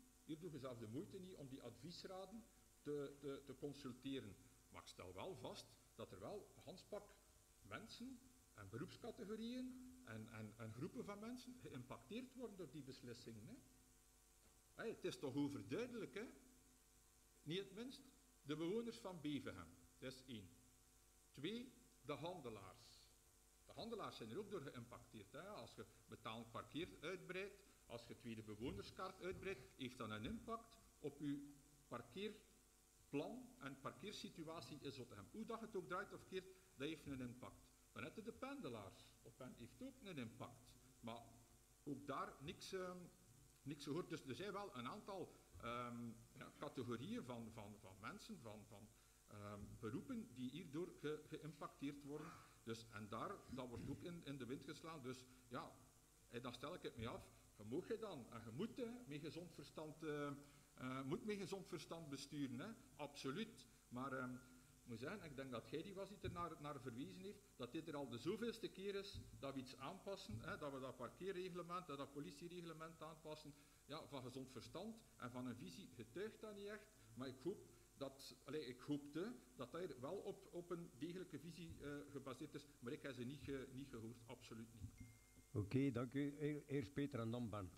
niet om die adviesraden te consulteren. Maar ik stel wel vast dat er wel een handspak mensen en beroepscategorieën en groepen van mensen geïmpacteerd worden door die beslissingen. Hè? Hey, het is toch overduidelijk, hè? Niet het minst, de bewoners van Bevenhem, dat is 1. 2, de handelaars. De handelaars zijn er ook door geïmpacteerd. Hè? Als je betalend parkeer uitbreidt, als je tweede bewonerskaart uitbreidt, heeft dat een impact op je parkeerplan en parkeersituatie in Zottegem. Hoe dat het ook draait of keert, dat heeft een impact. Dan heb je de pendelaars. Op hen heeft ook een impact. Maar ook daar niks gehoord. Dus er zijn wel een aantal categorieën van mensen, van beroepen die hierdoor geïmpacteerd worden. Dus, en dat wordt ook in de wind geslaan. Dus ja, dan stel ik het me af, je mag je dan, en je moet met gezond verstand besturen, hè? Absoluut. Maar ik moet zeggen, ik denk dat jij die was die er naar verwezen heeft, dat dit er al de zoveelste keer is dat we iets aanpassen, hè? Dat we dat parkeerreglement, dat politiereglement aanpassen, ja, van gezond verstand en van een visie getuigt dat niet echt, maar ik hoop dat hij wel op een degelijke visie gebaseerd is, maar ik heb ze niet gehoord, absoluut niet. Oké, dank u. Eerst Peter en dan Ben.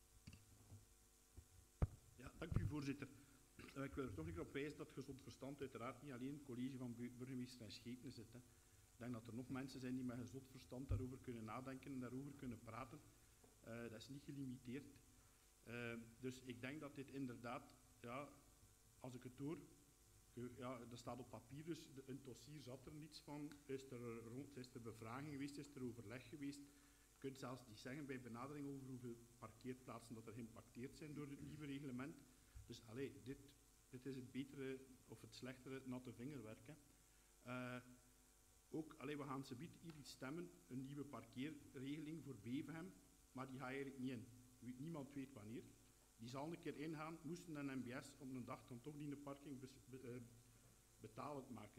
Ja, dank u voorzitter. Ik wil er toch een keer op wijzen dat gezond verstand uiteraard niet alleen in het college van burgemeester en schepenen zit. Hè. Ik denk dat er nog mensen zijn die met gezond verstand daarover kunnen nadenken en daarover kunnen praten. Dat is niet gelimiteerd. Dus ik denk dat dit inderdaad, ja, als ik het hoor, ja, dat staat op papier, dus in het dossier zat er niets van. Is er bevraging geweest, is er overleg geweest? Je kunt zelfs niet zeggen bij benadering over hoeveel parkeerplaatsen dat er geïmpacteerd zijn door het nieuwe reglement. Dus dit is het betere of het slechtere natte vingerwerk. Hè. We gaan zometeen hier iets stemmen, een nieuwe parkeerregeling voor Bevenhem, maar die gaat eigenlijk niet in. Niemand weet wanneer. Die zal een keer ingaan, moesten een MBS op een dag dan toch die parking betalend maken.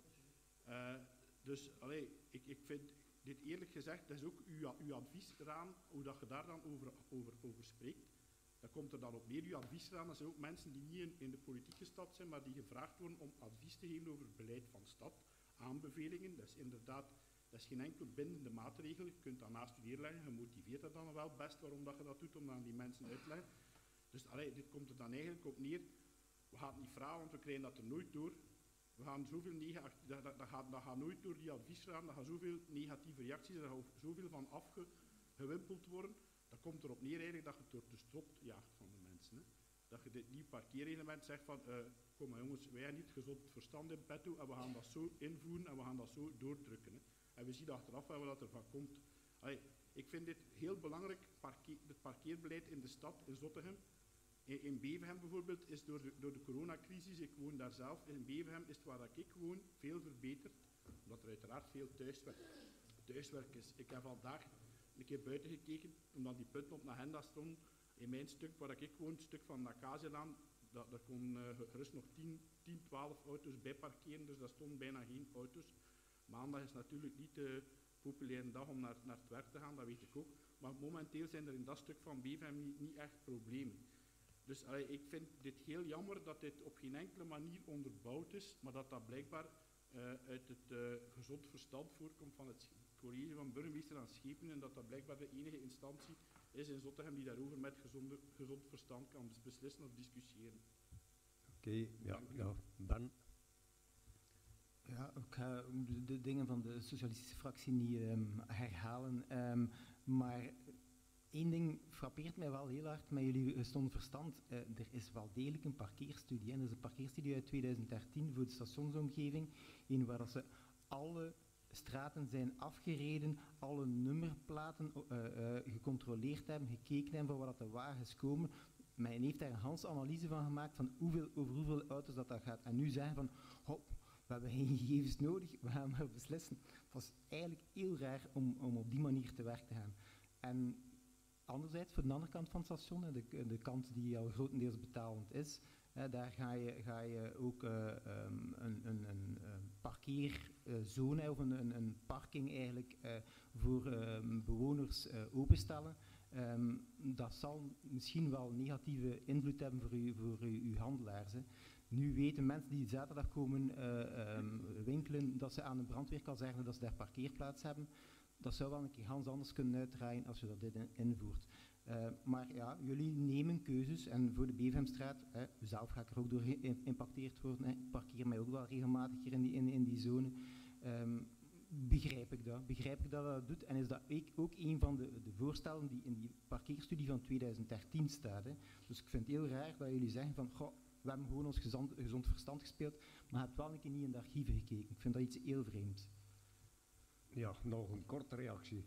Ik vind dit eerlijk gezegd, dat is ook uw adviesraam, hoe dat je daar dan over spreekt. Dat komt er dan op neer. Uw adviesraam, dat zijn ook mensen die niet in de politieke stad zijn, maar die gevraagd worden om advies te geven over het beleid van de stad. Aanbevelingen, dat is inderdaad, dat is geen enkel bindende maatregel. Je kunt dat naast je neerleggen, je motiveert dat dan wel best waarom dat je dat doet, om dan die mensen uit te leggen. Dus dit komt er dan eigenlijk op neer. We gaan het niet vragen, want we krijgen dat er nooit door. We gaan zoveel dat gaat nooit door die adviesraam, dat gaan zoveel negatieve reacties, er gaat zoveel van afgewimpeld worden. Dat komt erop neer eigenlijk dat je het door de strot jaagt van de mensen. Hè. Dat je dit nieuw parkeerreglement zegt van, kom maar jongens, wij hebben niet gezond verstand in petto en we gaan dat zo invoeren en we gaan dat zo doordrukken. Hè. En we zien achteraf wel wat er van komt. Ik vind dit heel belangrijk, het parkeerbeleid in de stad, in Zottegem. In Bevenhem bijvoorbeeld is door de coronacrisis, ik woon daar zelf, in Bevenhem is het waar ik woon veel verbeterd, omdat er uiteraard veel thuiswerk is. Ik heb vandaag een keer buiten gekeken, omdat die punten op de agenda stonden. In mijn stuk waar ik woon, het stuk van de Acacialaan, daar kon gerust nog 10, 12 auto's bij parkeren, dus daar stonden bijna geen auto's. Maandag is natuurlijk niet de populaire dag om naar het werk te gaan, dat weet ik ook. Maar momenteel zijn er in dat stuk van Bevenhem niet echt problemen. Dus ik vind dit heel jammer dat dit op geen enkele manier onderbouwd is, maar dat blijkbaar uit het gezond verstand voorkomt van het college van burgemeester en schepenen en dat blijkbaar de enige instantie is in Zottegem die daarover met gezond verstand kan beslissen of discussiëren. Oké, ja, Ben. Ja, ik ga de dingen van de socialistische fractie niet herhalen, maar één ding frappeert mij wel heel hard met jullie gezond verstand. Er is wel degelijk een parkeerstudie. En dat is een parkeerstudie uit 2013 voor de stationsomgeving, waar dat ze alle straten zijn afgereden, alle nummerplaten gecontroleerd hebben, gekeken hebben van waar dat de wagens komen. Men heeft daar een hele analyse van gemaakt van over hoeveel auto's dat gaat. En nu zeggen van, we hebben geen gegevens nodig, we gaan maar beslissen. Dat is eigenlijk heel raar om op die manier te werk te gaan. En anderzijds, voor de andere kant van het station, de kant die al grotendeels betalend is, daar ga je ook een parkeerzone of een parking eigenlijk voor bewoners openstellen. Dat zal misschien wel negatieve invloed hebben voor uw handelaars. Hè. Nu weten mensen die zaterdag komen winkelen dat ze aan de brandweerkazerne dat ze daar parkeerplaats hebben. Dat zou wel een keer ganz anders kunnen uitdraaien als je dat dit invoert. Maar ja, jullie nemen keuzes en voor de Bevenhemstraat, zelf ga ik er ook door geïmpacteerd worden. Ik parkeer mij ook wel regelmatig hier in die zone. Begrijp ik dat dat doet en is dat ook een van de voorstellen die in die parkeerstudie van 2013 staat. Hè. Dus ik vind het heel raar dat jullie zeggen van, we hebben gewoon ons gezond verstand gespeeld, maar je hebt wel een keer niet in de archieven gekeken. Ik vind dat iets heel vreemds. Ja, nog een korte reactie.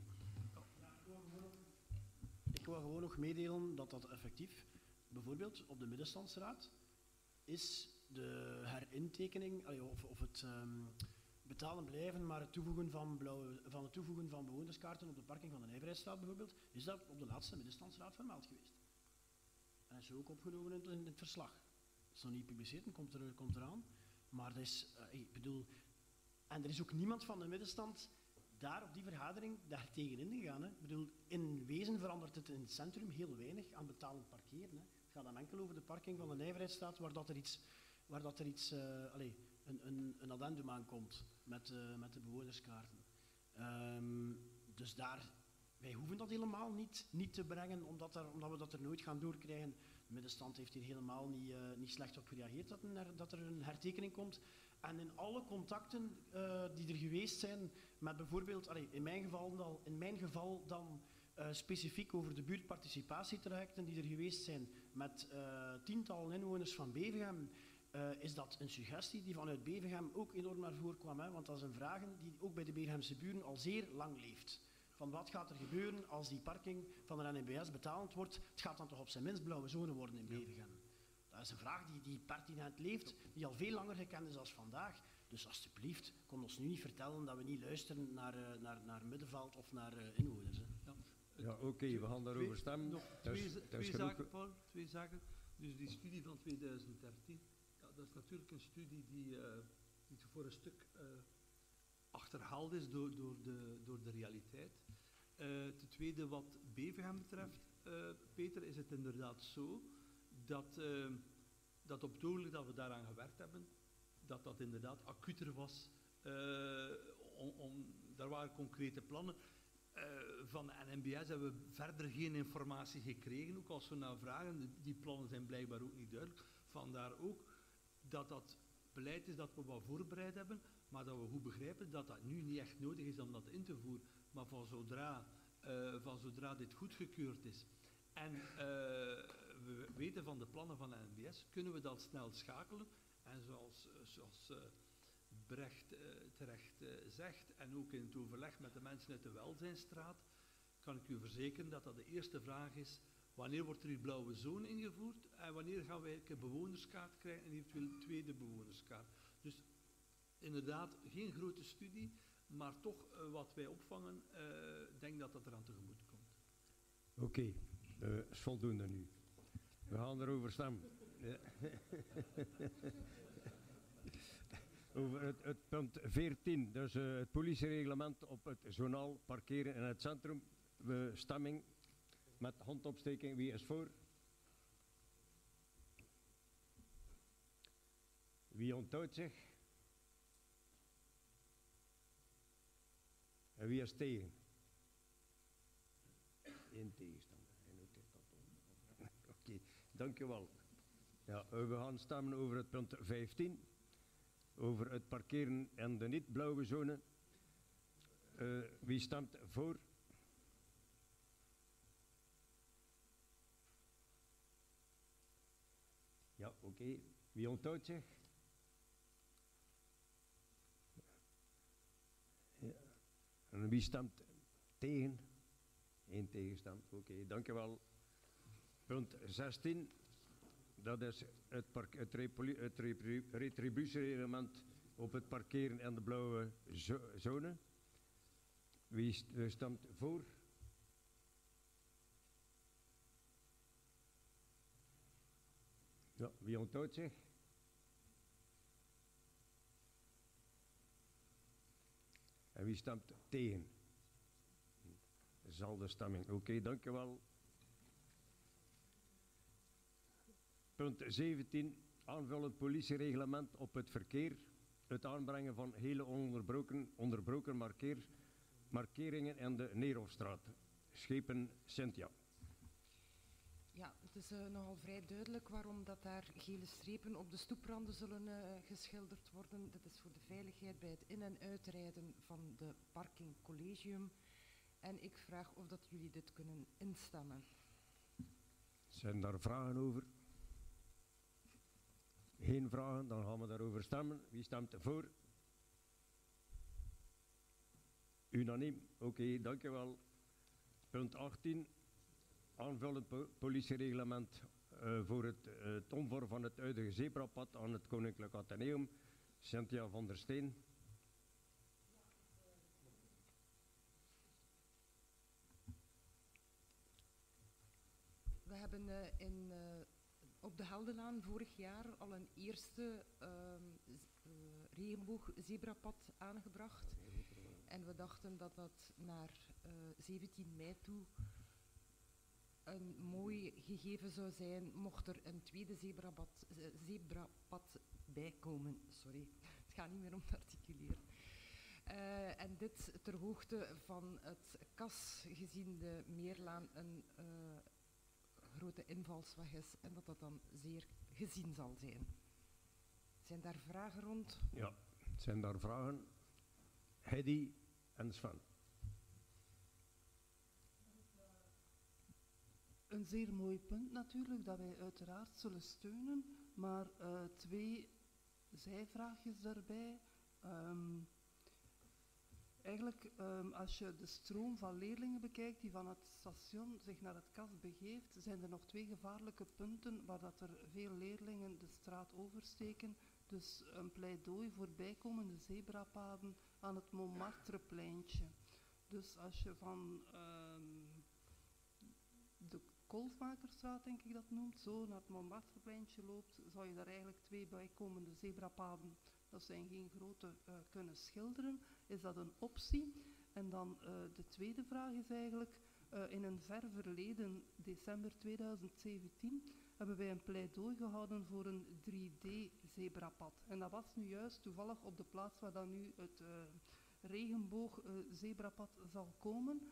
Ik wil gewoon nog meedelen dat effectief, bijvoorbeeld op de middenstandsraad, is de herintekening, of het betalen blijven, maar het toevoegen van bewonerskaarten op de parking van de Nijverheidsstraat bijvoorbeeld, is dat op de laatste middenstandsraad vermeld geweest. En is ook opgenomen in het verslag. Het is nog niet gepubliceerd, het komt eraan. Maar dat is, ik bedoel, en er is ook niemand van de middenstand daar op die vergadering daar tegenin gegaan. Hè. Ik bedoel, in wezen verandert het in het centrum heel weinig aan betalend parkeren. Hè. Het gaat dan enkel over de parking van de Nijverheidsstraat, waar dat er iets een addendum aankomt met de bewonerskaarten. Dus wij hoeven dat helemaal niet te brengen, omdat we dat er nooit gaan doorkrijgen. De middenstand heeft hier helemaal niet slecht op gereageerd dat er een hertekening komt. En in alle contacten die er geweest zijn, met bijvoorbeeld, in mijn geval dan specifiek over de buurtparticipatietrajecten die er geweest zijn met tientallen inwoners van Bevergem, is dat een suggestie die vanuit Bevergem ook enorm naar voren kwam. Hè? Want dat is een vraag die ook bij de Bevergemse buren al zeer lang leeft. Van wat gaat er gebeuren als die parking van de NMBS betalend wordt? Het gaat dan toch op zijn minst blauwe zone worden in Bevergem. Dat is een vraag die pertinent leeft, die al veel langer gekend is als vandaag. Dus alsjeblieft, kom ons nu niet vertellen dat we niet luisteren naar Middenveld of naar inwoners. Hè. Ja, oké, we gaan daarover stemmen. Nog twee zaken, Paul. Twee zaken. Dus die studie van 2013, ja, dat is natuurlijk een studie die voor een stuk achterhaald is door de realiteit. Ten tweede, wat Bevergem betreft, Peter, is het inderdaad zo dat op het ogenblik dat we daaraan gewerkt hebben, dat inderdaad acuter was. Daar waren concrete plannen. Van de NMBS hebben we verder geen informatie gekregen, ook als we naar vragen. Die plannen zijn blijkbaar ook niet duidelijk. Vandaar ook dat beleid is dat we wat voorbereid hebben, maar dat we goed begrijpen dat dat nu niet echt nodig is om dat in te voeren. Maar van zodra dit goedgekeurd is en we weten van de plannen van de NMBS, kunnen we dat snel schakelen. En zoals Brecht terecht zegt, en ook in het overleg met de mensen uit de Welzijnsstraat, kan ik u verzekeren dat de eerste vraag is: wanneer wordt er die blauwe zone ingevoerd en wanneer gaan wij een bewonerskaart krijgen en eventueel een tweede bewonerskaart. Dus inderdaad, geen grote studie, maar toch wat wij opvangen, denk dat eraan tegemoet komt. Oké, is voldoende nu. We gaan erover stemmen. Ja. Over het punt 14, dus het politiereglement op het zonaal parkeren in het centrum. Stemming met handopsteking. Wie is voor? Wie onthoudt zich? En wie is tegen? Eén tegenstander. Oké, dankjewel. Ja, we gaan stemmen over het punt 15. Over het parkeren in de niet-blauwe zone. Wie stemt voor? Ja, oké. Wie onthoudt zich? Ja. En wie stemt tegen? Eén tegenstem. Oké, dankjewel. Punt 16. Dat is het retributiereglement op het parkeren in de blauwe zone. Wie stemt voor? Ja, wie onthoudt zich? En wie stemt tegen? Dezelfde stemming. Oké, dankjewel. Punt 17. Aanvullend politiereglement op het verkeer. Het aanbrengen van hele onderbroken markeringen in de Neerhofstraat. Schepen Cynthia. Ja, het is nogal vrij duidelijk waarom dat daar gele strepen op de stoepranden zullen geschilderd worden. Dat is voor de veiligheid bij het in- en uitrijden van de parking Collegium. En ik vraag of dat jullie dit kunnen instemmen. Zijn daar vragen over? Geen vragen, dan gaan we daarover stemmen. Wie stemt voor? Unaniem. Oké, dankjewel. Punt 18. Aanvullend politiereglement voor het omvormen van het huidige zebrapad aan het Koninklijk Atheneum. Cynthia van der Steen. We hebben op de Heldenlaan vorig jaar al een eerste regenboogzebrapad aangebracht. En we dachten dat dat naar 17 mei toe een mooi gegeven zou zijn, mocht er een tweede zebrapad bijkomen. Sorry, het gaat niet meer om te articuleren. En dit ter hoogte van het kas, gezien de Meerlaan een grote invalsweg is en dat dat dan zeer gezien zal zijn. Zijn daar vragen rond? Ja, zijn daar vragen? Heidi en Sven. Een zeer mooi punt natuurlijk, dat wij uiteraard zullen steunen, maar 2 zijvraagjes daarbij. Eigenlijk, als je de stroom van leerlingen bekijkt die van het station zich naar het kas begeeft, zijn er nog 2 gevaarlijke punten waar dat er veel leerlingen de straat oversteken. Dus een pleidooi voor bijkomende zebrapaden aan het Montmartrepleintje. Dus als je van de Kolfmakerstraat, denk ik dat noemt, zo naar het Montmartrepleintje loopt, zou je daar eigenlijk 2 bijkomende zebrapaden, dat zijn geen grote, kunnen schilderen. Is dat een optie? En dan de tweede vraag is eigenlijk, in een ver verleden, december 2017, hebben wij een pleidooi gehouden voor een 3D-zebrapad. En dat was nu juist toevallig op de plaats waar dan nu het regenboogzebrapad zal komen.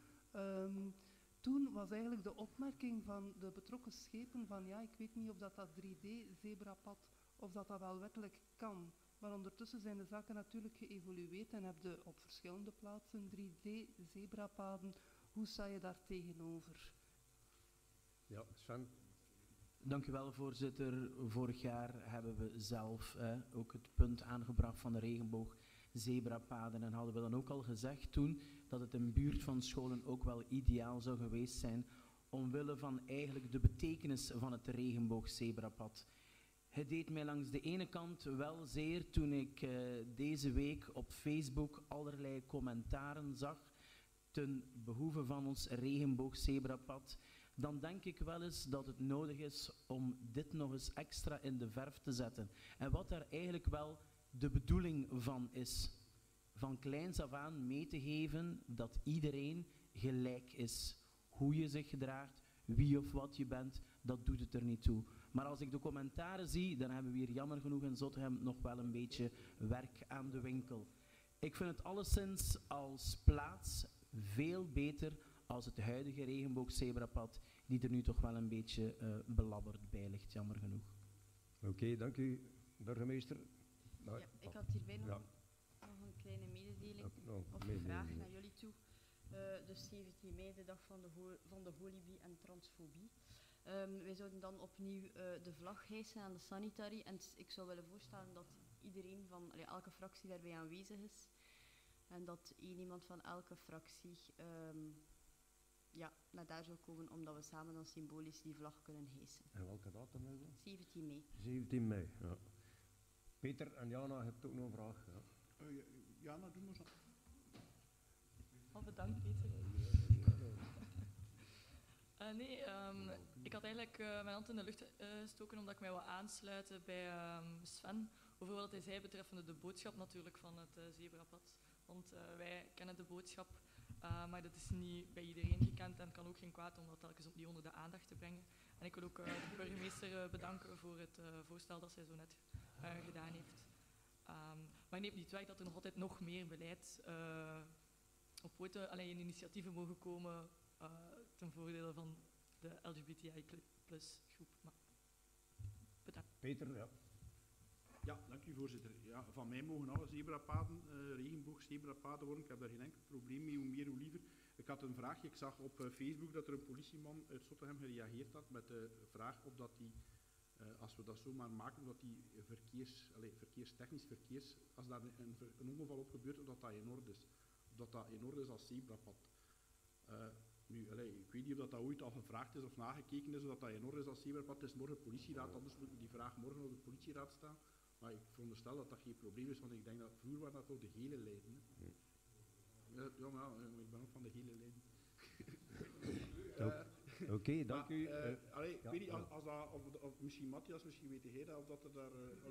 Toen was eigenlijk de opmerking van de betrokken schepen van ja, ik weet niet of dat 3D-zebrapad, of dat wel wettelijk kan. Maar ondertussen zijn de zaken natuurlijk geëvolueerd en heb je op verschillende plaatsen 3D-zebrapaden. Hoe sta je daar tegenover? Ja, Sven. Dank u wel, voorzitter. Vorig jaar hebben we zelf ook het punt aangebracht van de regenboogzebrapaden en hadden we dan ook al gezegd toen dat het in buurt van scholen ook wel ideaal zou geweest zijn omwille van eigenlijk de betekenis van het regenboogzebrapad. Het deed mij langs de ene kant wel zeer toen ik deze week op Facebook allerlei commentaren zag ten behoeve van ons regenboogzebrapad. Dan denk ik wel eens dat het nodig is om dit nog eens extra in de verf te zetten. En wat daar eigenlijk wel de bedoeling van is, van kleins af aan mee te geven dat iedereen gelijk is. Hoe je zich gedraagt, wie of wat je bent, dat doet het er niet toe. Maar als ik de commentaren zie, dan hebben we hier jammer genoeg in Zottegem nog wel een beetje werk aan de winkel. Ik vind het alleszins als plaats veel beter als het huidige regenboogzebrapad, die er nu toch wel een beetje belabberd bij ligt, jammer genoeg. Oké, dank u, burgemeester. Ja, ik had hierbij nog een kleine mededeling, of een vraag naar jullie toe. Dus 17 mei, de dag van de holebi en transfobie. Wij zouden dan opnieuw de vlag hijsen aan de Sanitary. En ik zou willen voorstellen dat iedereen van elke fractie daarbij aanwezig is. En dat iemand van elke fractie naar daar zou komen, omdat we samen dan symbolisch die vlag kunnen hijsen. En welke datum is dat? 17 mei. 17 mei, ja. Peter en Jana, hebt ook nog een vraag? Ja. Jana, doe maar zo. Al bedankt, Peter. Ik had eigenlijk mijn hand in de lucht gestoken omdat ik mij wil aansluiten bij Sven over wat hij zei betreffende de boodschap natuurlijk van het zebrapad. Want wij kennen de boodschap, maar dat is niet bij iedereen gekend en het kan ook geen kwaad om dat telkens opnieuw onder de aandacht te brengen. En ik wil ook de burgemeester bedanken voor het voorstel dat zij zo net gedaan heeft. Maar neemt niet weg dat er nog altijd nog meer beleid op poten, alleen initiatieven mogen komen ten voordele van de LGBTI+ groep. Maar bedankt. Peter, ja. Ja, dank u voorzitter. Ja, van mij mogen alle zebrapaden, regenboogzebrapaden worden. Ik heb daar geen enkel probleem mee, hoe meer hoe liever. Ik had een vraagje, ik zag op Facebook dat er een politieman uit Zottegem gereageerd had met de vraag of dat die, als we dat zomaar maken, dat die verkeerstechnisch, als daar een ongeval op gebeurt, of dat dat in orde is. Of dat dat in orde is als zebrapad. Nu, ik weet niet of dat ooit al gevraagd is of nagekeken is, of dat in orde is als zebrapad. Het is morgen politieraad, anders moet die vraag morgen op de politieraad staan. Maar ik veronderstel dat dat geen probleem is, want ik denk dat vroeger waren dat toch de gele lijnen. Ja, maar ik ben ook van de gele lijnen. Oké, dank u. Ik weet niet, als dat, of misschien Matthias, misschien weet hij dat, of dat er daar...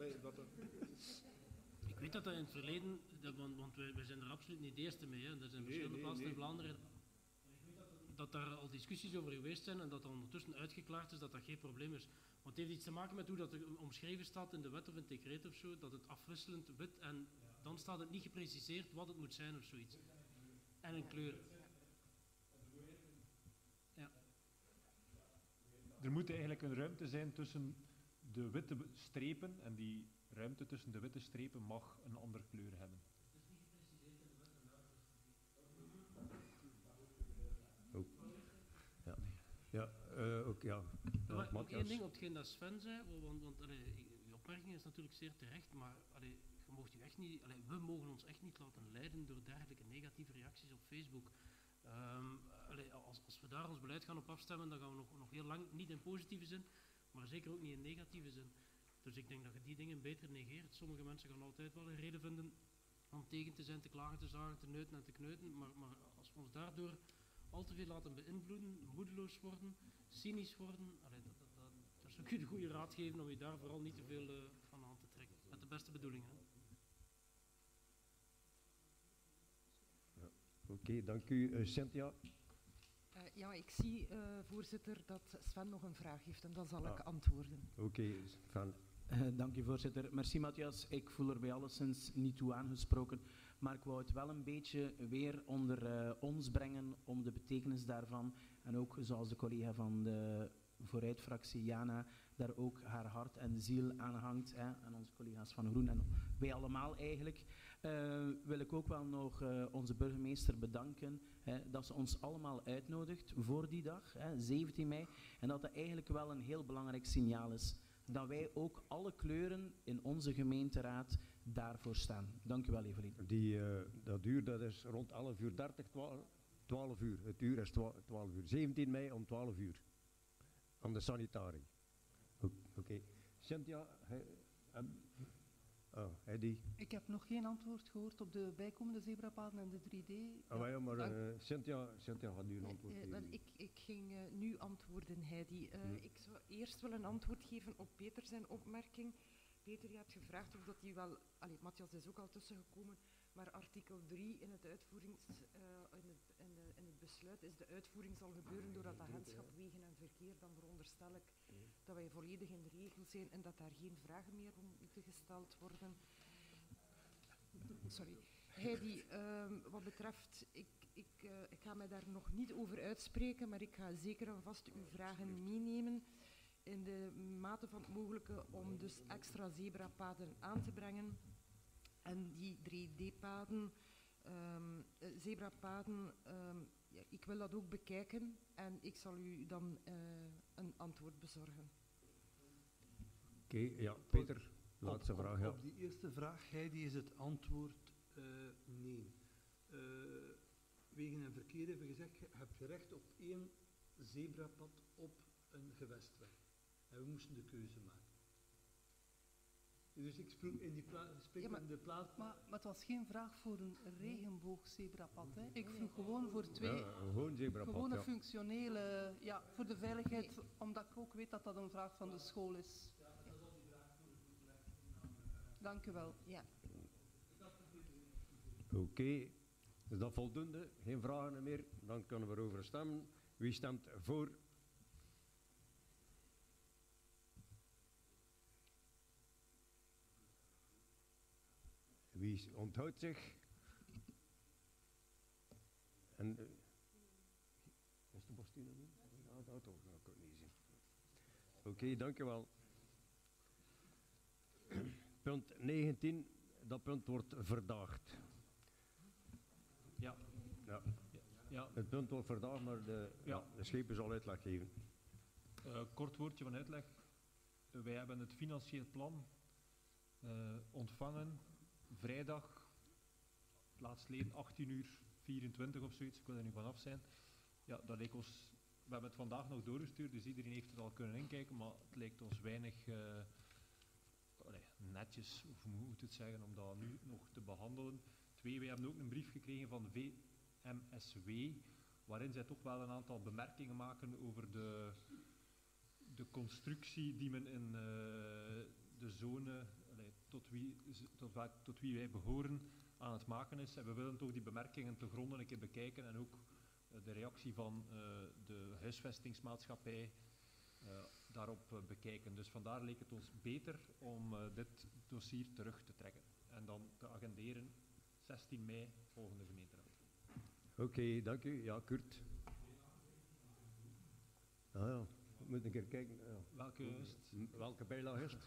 Ik weet dat in het verleden, want wij zijn er absoluut niet de eerste mee, hè. Er zijn verschillende plaatsen in Vlaanderen dat daar al discussies over geweest zijn en dat ondertussen uitgeklaard is dat dat geen probleem is. Want het heeft iets te maken met hoe dat er omschreven staat in de wet of in het decreet of zo, dat het afwisselend wit en dan staat het niet gepreciseerd wat het moet zijn of zoiets. En een kleur. Ja. Er moet eigenlijk een ruimte zijn tussen de witte strepen en die ruimte tussen de witte strepen mag een andere kleur hebben. Nog één ding op hetgeen dat Sven zei, want je opmerking is natuurlijk zeer terecht, maar je mocht je echt niet, we mogen ons echt niet laten leiden door dergelijke negatieve reacties op Facebook. Als we daar ons beleid gaan op afstemmen, dan gaan we nog heel lang, niet in positieve zin, maar zeker ook niet in negatieve zin. Dus ik denk dat je die dingen beter negeert. Sommige mensen gaan altijd wel een reden vinden om tegen te zijn, te klagen, te zagen, te neuten en te kneuten, maar als we ons daardoor al te veel laten beïnvloeden, moedeloos worden, cynisch worden, dat zou ik u de goede raad geven om je daar vooral niet te veel van aan te trekken. Met de beste bedoelingen. Oké, dank u. Cynthia? Ja, ik zie, voorzitter, dat Sven nog een vraag heeft en dat zal ik antwoorden. Oké, Sven. Dank u, voorzitter. Merci, Matthias. Ik voel er bij alleszins niet toe aangesproken, maar ik wou het wel een beetje weer onder ons brengen om de betekenis daarvan, en ook zoals de collega van de Vooruit-fractie, Jana, daar ook haar hart en ziel aan hangt, en onze collega's van Groen en wij allemaal eigenlijk, wil ik ook wel nog onze burgemeester bedanken dat ze ons allemaal uitnodigt voor die dag, 17 mei, en dat eigenlijk wel een heel belangrijk signaal is. Dat wij ook alle kleuren in onze gemeenteraad daarvoor staan. Dank u wel, Evelien. Dat uur dat is rond 11:30, 12 uur. Het uur is 12 uur. 17 mei om 12 uur. Aan de sanitarie. Oké. Cynthia, Heidi. Ik heb nog geen antwoord gehoord op de bijkomende zebrapaden en de 3D. Cynthia had u een antwoord geven. Ik ging nu antwoorden, Heidi. Ik zou eerst wel een antwoord geven op Peter zijn opmerking. Peter, je hebt gevraagd of dat hij wel... Matthias is ook al tussengekomen, maar artikel 3 in het in het besluit is de uitvoering zal gebeuren door het agentschap Wegen en Verkeer. Dan veronderstel ik dat wij volledig in de regel zijn en dat daar geen vragen meer moeten gesteld worden. Sorry. Heidi, wat betreft, ik ga mij daar nog niet over uitspreken, maar ik ga zeker en vast uw vragen meenemen in de mate van het mogelijke om dus extra zebrapaden aan te brengen. En die 3D-paden, zebrapaden, ik wil dat ook bekijken en ik zal u dan een antwoord bezorgen. Oké, ja, Peter, laatste vraag. Ja. Op die eerste vraag, Heidi, is het antwoord nee. Wegen en Verkeer hebben gezegd, je hebt recht op 1 zebrapad op een gewestweg. En we moesten de keuze maken. Dus ik sprong in de plaats. Maar het was geen vraag voor een regenboogzebrapad. Ik vroeg gewoon voor 2. Gewoon zebrapad. Gewoon een functionele, voor de veiligheid, omdat ik ook weet dat dat een vraag van de school is. Dank u wel. Ja. Oké, is dat voldoende? Geen vragen meer? Dan kunnen we erover stemmen. Wie stemt voor? Wie onthoudt zich? En is de Bastine niet? Ja, dat ook. Dat kan ik niet zien. Oké, dank u wel. Punt 19, dat punt wordt verdaagd. Ja. Het punt wordt verdaagd, maar de schepen zal uitleg geven. Kort woordje van uitleg. Wij hebben het financieel plan ontvangen vrijdag, laatstleden 18:24 of zoiets, ik wil er niet vanaf zijn. ja, dat lijkt ons... We hebben het vandaag nog doorgestuurd, dus iedereen heeft het al kunnen inkijken, maar het lijkt ons weinig netjes, of hoe moet het zeggen, om dat nu nog te behandelen. 2, wij hebben ook een brief gekregen van VMSW, waarin zij toch wel een aantal bemerkingen maken over de constructie die men in de zone, tot wie wij behoren, aan het maken is. En we willen toch die bemerkingen te gronden een keer bekijken en ook de reactie van de huisvestingsmaatschappij daarop bekijken. Dus vandaar leek het ons beter om dit dossier terug te trekken en dan te agenderen 16 mei volgende gemeenteraad. Oké, dank u. Ja, Kurt. Ah ja, we moeten een keer kijken. Ja. Welke bijlage is het?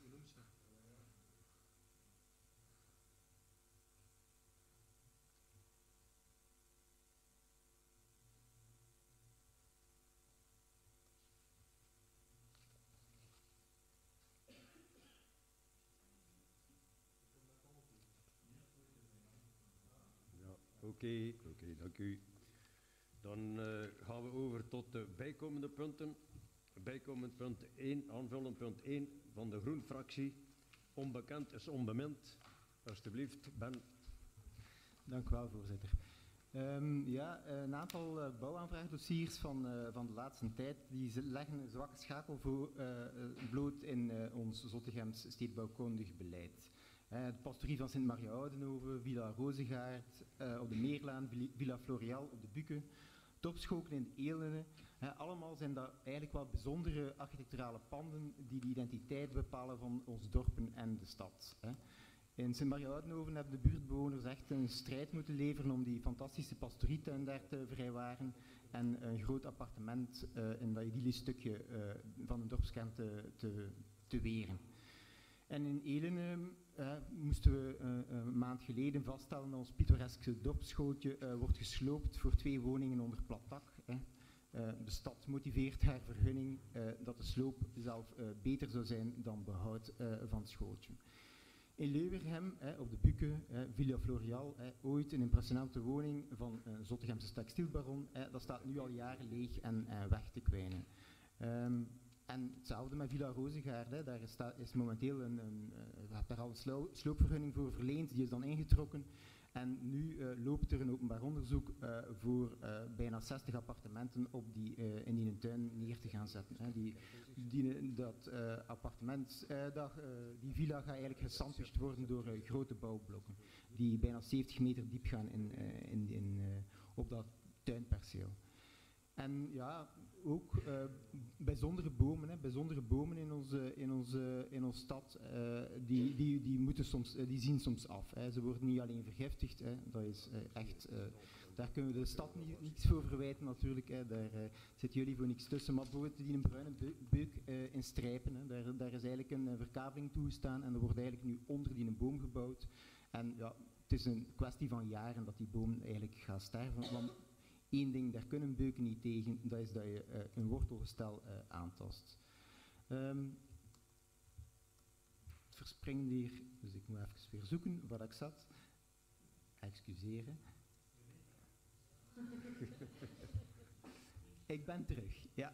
Oké, dank u. Dan gaan we over tot de bijkomende punten. Bijkomend punt 1, aanvullend punt 1 van de Groen-fractie. Onbekend is onbemind. Alsjeblieft, Ben. Dank u wel, voorzitter. Een aantal bouwaanvraagdossiers van de laatste tijd die leggen een zwakke schakel bloot in ons Zottechems stedenbouwkundig beleid. De pastorie van Sint-Maria-Oudenhoven, Villa Rozengaard op de Meerlaan, Villa Florial op de Buke, Topschoken in de Elene. Allemaal zijn dat eigenlijk wel bijzondere architecturale panden die de identiteit bepalen van ons dorpen en de stad. In Sint-Maria-Oudenhoven hebben de buurtbewoners echt een strijd moeten leveren om die fantastische pastorietuin daar te vrijwaren en een groot appartement in dat idyllisch stukje van een dorpskern te weren. En in Elene moesten we een maand geleden vaststellen dat ons pittoreske dorpsschootje wordt gesloopt voor 2 woningen onder plat dak. De stad motiveert haar vergunning dat de sloop zelf beter zou zijn dan behoud van het schootje. In Leuwerhem, op de Buke, Villa Florial, ooit een impressionante woning van een Zottegemse textielbaron, dat staat nu al jaren leeg en weg te kwijnen. En hetzelfde met Villa Rozengaard, daar is momenteel daar al een sloopvergunning voor verleend, die is dan ingetrokken. En nu loopt er een openbaar onderzoek voor bijna 60 appartementen op die in die tuin neer te gaan zetten. Die villa gaat eigenlijk gesandwiched worden door grote bouwblokken, die bijna 70 meter diep gaan op dat tuinperceel. En ja, ook bijzondere bomen in onze stad, die zien soms af. Ze worden niet alleen vergiftigd, dat is echt, daar kunnen we de stad niets voor verwijten natuurlijk, daar zitten jullie voor niks tussen. Maar bijvoorbeeld die een bruine beuk in strijpen, daar is eigenlijk een verkaveling toegestaan en er wordt eigenlijk nu onder die een boom gebouwd. En ja, het is een kwestie van jaren dat die boom eigenlijk gaat sterven. Want 1 ding, daar kunnen beuken niet tegen, dat is dat je een wortelgestel aantast. Het verspringt hier, dus ik moet even weer zoeken waar ik zat. Excuseren. Ik ben terug, ja.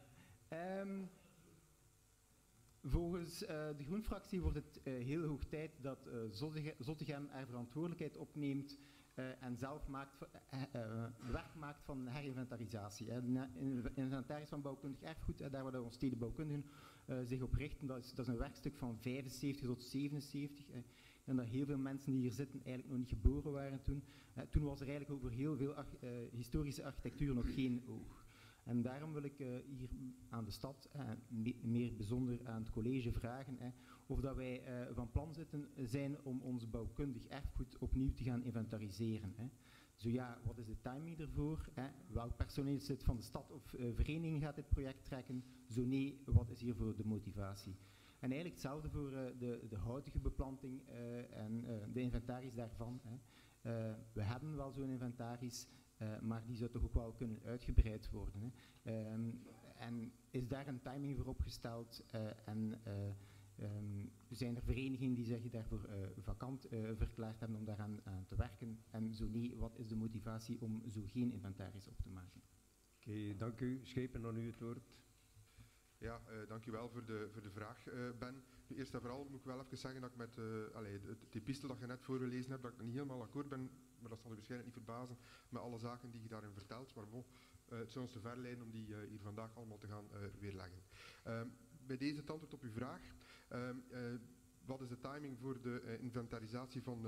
Volgens de Groen-fractie wordt het heel hoog tijd dat Zottegem er verantwoordelijkheid opneemt en zelf werk maakt van herinventarisatie. De inventaris van bouwkundig erfgoed, daar waar onze stedenbouwkundigen zich op richten, dat is een werkstuk van 75 tot 77. En dat heel veel mensen die hier zitten eigenlijk nog niet geboren waren toen. Toen was er eigenlijk over heel veel historische architectuur nog geen oog. En daarom wil ik hier aan de stad, meer bijzonder aan het college vragen, of dat wij van plan zijn om ons bouwkundig erfgoed opnieuw te gaan inventariseren. Zo ja, wat is de timing ervoor? Welk personeelslid van de stad of vereniging gaat dit project trekken? Zo nee, wat is hiervoor de motivatie? En eigenlijk hetzelfde voor de houtige beplanting en de inventaris daarvan. We hebben wel zo'n inventaris, maar die zou toch ook wel kunnen uitgebreid worden. En is daar een timing voor opgesteld? Zijn er verenigingen die zich daarvoor vakant verklaard hebben om daaraan te werken? En zo nee, wat is de motivatie om zo geen inventaris op te maken? Oké, dank u. Schepen, aan u het woord. Ja, dank u wel voor de vraag, Ben. Nu, eerst en vooral moet ik wel even zeggen dat ik met het epistel dat je net voorgelezen hebt, dat ik niet helemaal akkoord ben, maar dat zal u waarschijnlijk niet verbazen, met alle zaken die je daarin vertelt. Maar bon, het zou ons te ver leiden om die hier vandaag allemaal te gaan weerleggen. Bij deze het antwoord op uw vraag. Wat is de timing voor de inventarisatie van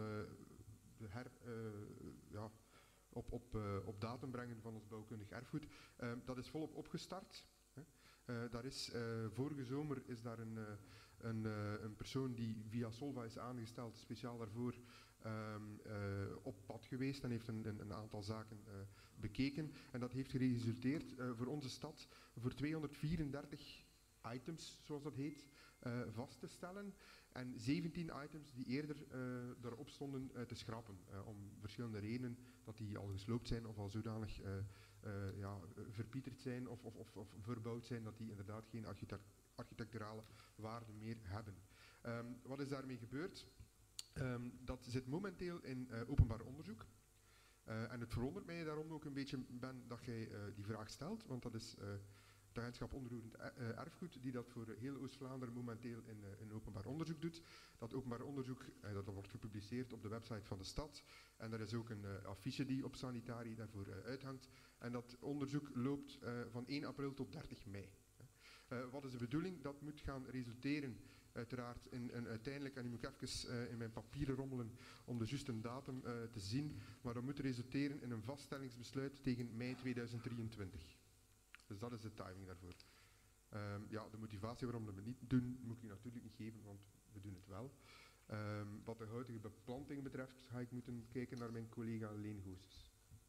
op datum brengen van ons bouwkundig erfgoed? Dat is volop opgestart. Daar is, vorige zomer is daar een persoon die via Solva is aangesteld, speciaal daarvoor, op pad geweest en heeft een aantal zaken bekeken. En dat heeft geresulteerd voor onze stad voor 234 items, zoals dat heet, vast te stellen. En 17 items die eerder daarop stonden te schrappen. Om verschillende redenen, dat die al gesloopt zijn of al zodanig verpieterd zijn of verbouwd zijn, dat die inderdaad geen architecturale waarde meer hebben. Wat is daarmee gebeurd? Dat zit momenteel in openbaar onderzoek. En het verwondert mij daarom ook een beetje, Ben, dat jij die vraag stelt, want dat is het agentschap onroerend erfgoed die dat voor heel Oost-Vlaanderen momenteel in openbaar onderzoek doet. Dat openbaar onderzoek dat wordt gepubliceerd op de website van de stad. En er is ook een affiche die op Sanitari daarvoor uithangt. En dat onderzoek loopt van 1 april tot 30 mei. Wat is de bedoeling? Dat moet gaan resulteren uiteraard in uiteindelijk, en nu moet ik even in mijn papieren rommelen om de juiste datum te zien, maar dat moet resulteren in een vaststellingsbesluit tegen mei 2023. Dus dat is de timing daarvoor. De motivatie waarom we het niet doen, moet ik u natuurlijk niet geven, want we doen het wel. Wat de huidige beplanting betreft, ga ik moeten kijken naar mijn collega Leen Goossens.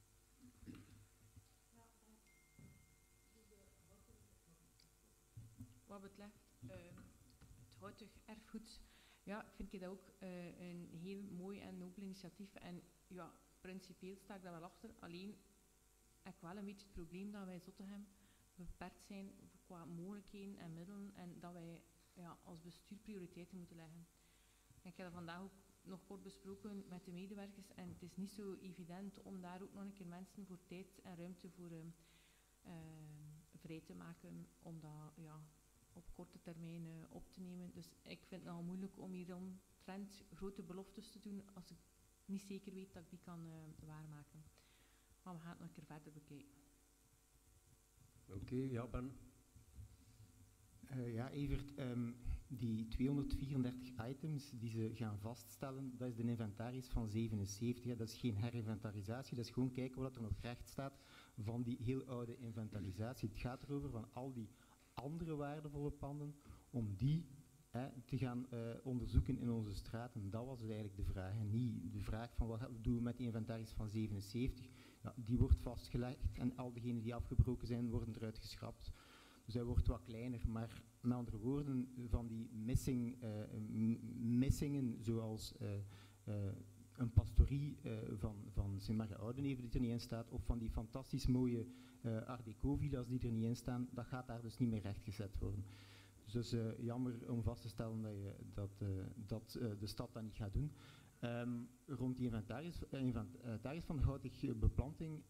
Wat betreft het huidig erfgoed, vind ik dat ook een heel mooi en nobel initiatief. En ja, principieel sta ik daar wel achter. Alleen heb ik wel een beetje het probleem dat wij Zottegem beperkt zijn qua mogelijkheden en middelen en dat wij als bestuur prioriteiten moeten leggen. Ik heb dat vandaag ook nog kort besproken met de medewerkers en het is niet zo evident om daar ook nog een keer mensen voor tijd en ruimte voor vrij te maken om dat op korte termijn op te nemen. Dus ik vind het nogal moeilijk om hier omtrent grote beloftes te doen als ik niet zeker weet dat ik die kan waarmaken. Maar we gaan het nog een keer verder bekijken. Oké, Ben. Evert, die 234 items die ze gaan vaststellen, dat is de inventaris van 77. Hè. Dat is geen herinventarisatie, dat is gewoon kijken wat er nog recht staat van die heel oude inventarisatie. Het gaat erover van al die andere waardevolle panden, om die te gaan onderzoeken in onze straten. Dat was dus eigenlijk de vraag. En niet de vraag van wat doen we met die inventaris van 77. Ja, die wordt vastgelegd en al diegenen die afgebroken zijn, worden eruit geschrapt. Dus hij wordt wat kleiner, maar met andere woorden, van die missingen zoals een pastorie van Sint-Marga-Oudeneven die er niet in staat, of van die fantastisch mooie Art Deco-villa's die er niet in staan, dat gaat daar dus niet meer rechtgezet worden. Dus jammer om vast te stellen dat de stad dat niet gaat doen. Rond die inventaris van de huidige beplanting,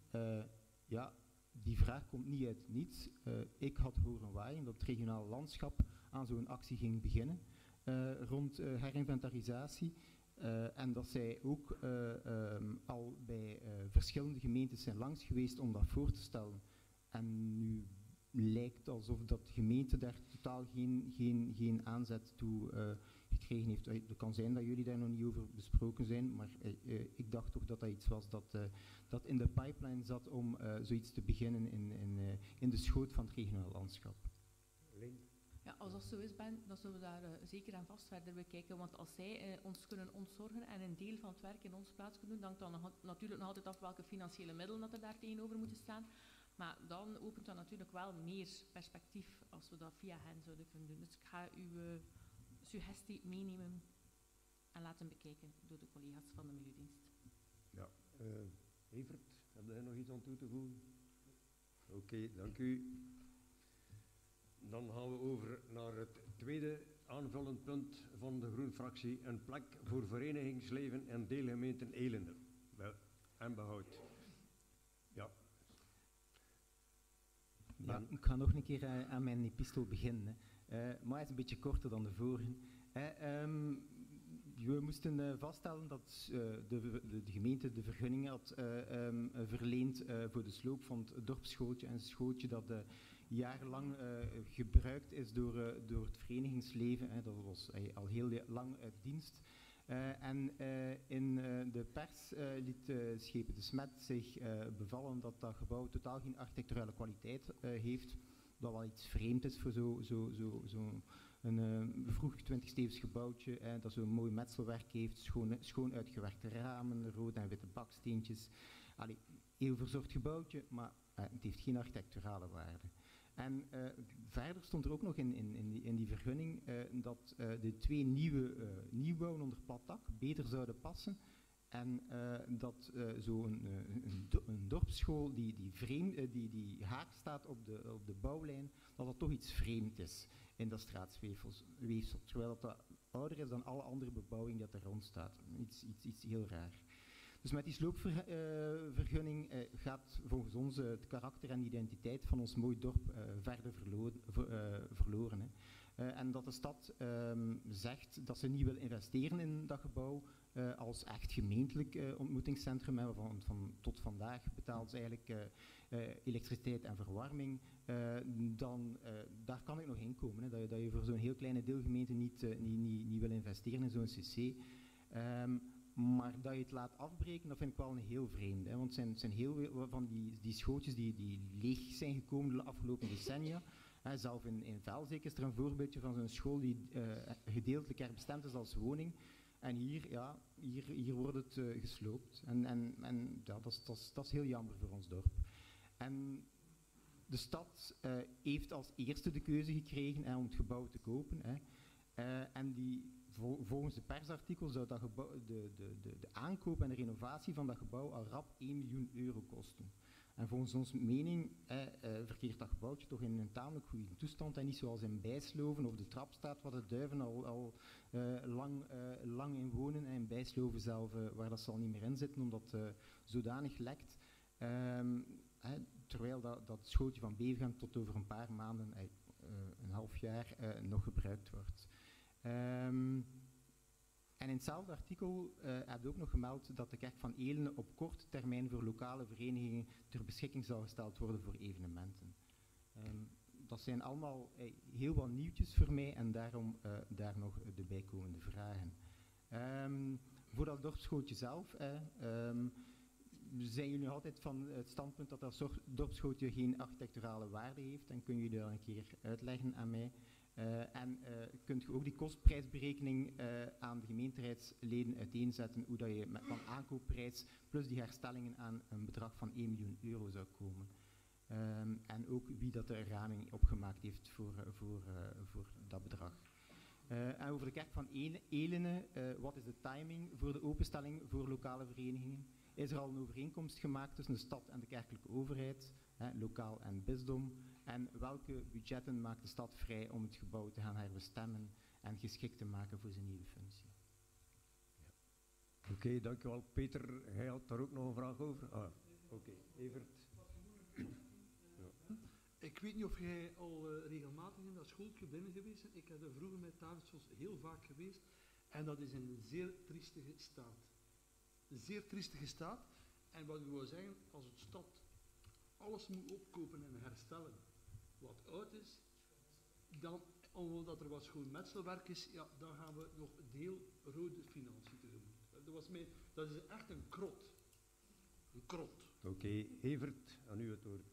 die vraag komt niet uit niets. Ik had horen waaien dat het regionale landschap aan zo'n actie ging beginnen rond herinventarisatie. En dat zij ook al bij verschillende gemeentes zijn langs geweest om dat voor te stellen. En nu lijkt alsof dat de gemeente daar totaal geen aanzet toe gekregen heeft. Het kan zijn dat jullie daar nog niet over besproken zijn, maar ik dacht toch dat dat iets was dat in de pipeline zat om zoiets te beginnen in de schoot van het regionaal landschap. Ja, als dat zo is, Ben, dan zullen we daar zeker en vast verder bekijken. Want als zij ons kunnen ontzorgen en een deel van het werk in onze plaats kunnen doen, hangt dan natuurlijk nog altijd af welke financiële middelen dat er daar tegenover moeten staan. Maar dan opent dat natuurlijk wel meer perspectief als we dat via hen zouden kunnen doen. Dus ik ga uw suggestie meenemen en laten bekijken door de collega's van de Milieudienst. Ja, Evert, heb jij nog iets aan toe te voegen? Oké, dank u. Dan gaan we over naar het tweede aanvullend punt van de Groen-fractie. Een plek voor verenigingsleven en deelgemeenten Elende en Behoud. Ja. Ja, ik ga nog een keer aan mijn epistel beginnen. Maar hij is een beetje korter dan de vorige. We moesten vaststellen dat de gemeente de vergunning had verleend voor de sloop van het dorpsschootje. Een schootje dat jarenlang gebruikt is door het verenigingsleven. Dat was al heel lang uit dienst. In de pers liet Schepen de Smet zich bevallen dat dat gebouw totaal geen architecturele kwaliteit heeft. Dat wel iets vreemd is voor zo'n vroeg 20e-eeuws gebouwtje, dat zo'n mooi metselwerk heeft, schoon uitgewerkte ramen, rode en witte baksteentjes. Allee, heel verzorgd gebouwtje, maar het heeft geen architecturale waarde. En verder stond er ook nog in die vergunning dat de 2 nieuwbouwen onder plat dak beter zouden passen. En dat zo'n een dorpsschool die haak staat op de bouwlijn, dat dat toch iets vreemd is in dat straatsweefsel. Terwijl dat ouder is dan alle andere bebouwing dat er rond staat. Iets heel raar. Dus met die sloopvergunning gaat volgens ons het karakter en identiteit van ons mooi dorp verder verloren. En dat de stad zegt dat ze niet wil investeren in dat gebouw als echt gemeentelijk ontmoetingscentrum. Tot vandaag betaalt ze eigenlijk elektriciteit en verwarming. Daar kan ik nog in komen. Dat je voor zo'n heel kleine deelgemeente niet wil investeren in zo'n cc. Maar dat je het laat afbreken, dat vind ik wel een heel vreemd. Want het zijn heel veel van die schootjes die leeg zijn gekomen de afgelopen decennia. Zelf in Velzeek is er een voorbeeldje van zo'n school die gedeeltelijk herbestemd is als woning. En hier wordt het gesloopt. En dat is heel jammer voor ons dorp. En de stad heeft als eerste de keuze gekregen om het gebouw te kopen. En volgens de persartikel zou dat de aankoop en de renovatie van dat gebouw al rap 1 miljoen euro kosten. En volgens onze mening verkeert dat gebouwtje toch in een tamelijk goede toestand en niet zoals in Bijsloven of de Trapstraat, waar de duiven al lang in wonen, en in Bijsloven zelf, waar dat zal niet meer in zitten, omdat het zodanig lekt. Terwijl dat schootje van Bevergem tot over een paar maanden, een half jaar, nog gebruikt wordt. En in hetzelfde artikel heb je ook nog gemeld dat de kerk van Elene op korte termijn voor lokale verenigingen ter beschikking zou gesteld worden voor evenementen. Dat zijn allemaal heel wat nieuwtjes voor mij en daarom daar nog de bijkomende vragen. Voor dat dorpsschootje zelf, zijn jullie nog altijd van het standpunt dat dat dorpsschootje geen architecturale waarde heeft, en kun je dat een keer uitleggen aan mij? Kunt je ook die kostprijsberekening aan de gemeenteraadsleden uiteenzetten, hoe dat je van aankoopprijs plus die herstellingen aan een bedrag van 1 miljoen euro zou komen. En ook wie dat de raming opgemaakt heeft voor dat bedrag. En over de kerk van Elene, wat is de timing voor de openstelling voor lokale verenigingen? Is er al een overeenkomst gemaakt tussen de stad en de kerkelijke overheid, lokaal en bisdom? En welke budgetten maakt de stad vrij om het gebouw te gaan herbestemmen en geschikt te maken voor zijn nieuwe functie? Ja. Oké, dankjewel. Peter, hij had daar ook nog een vraag over? Oké. Evert. Ja. Ik weet niet of jij al regelmatig in dat schooltje binnen geweest bent. Ik heb er vroeger met Davidsons heel vaak geweest. En dat is in een zeer triestige staat. Een zeer triestige staat. En wat ik wil zeggen, als het stad alles moet opkopen en herstellen wat oud is, dan, omdat er wat schoon metselwerk is, ja, dan gaan we nog deel rode financiën tegemoet. Dat is echt een krot. Een krot. Oké, Evert, aan u het woord.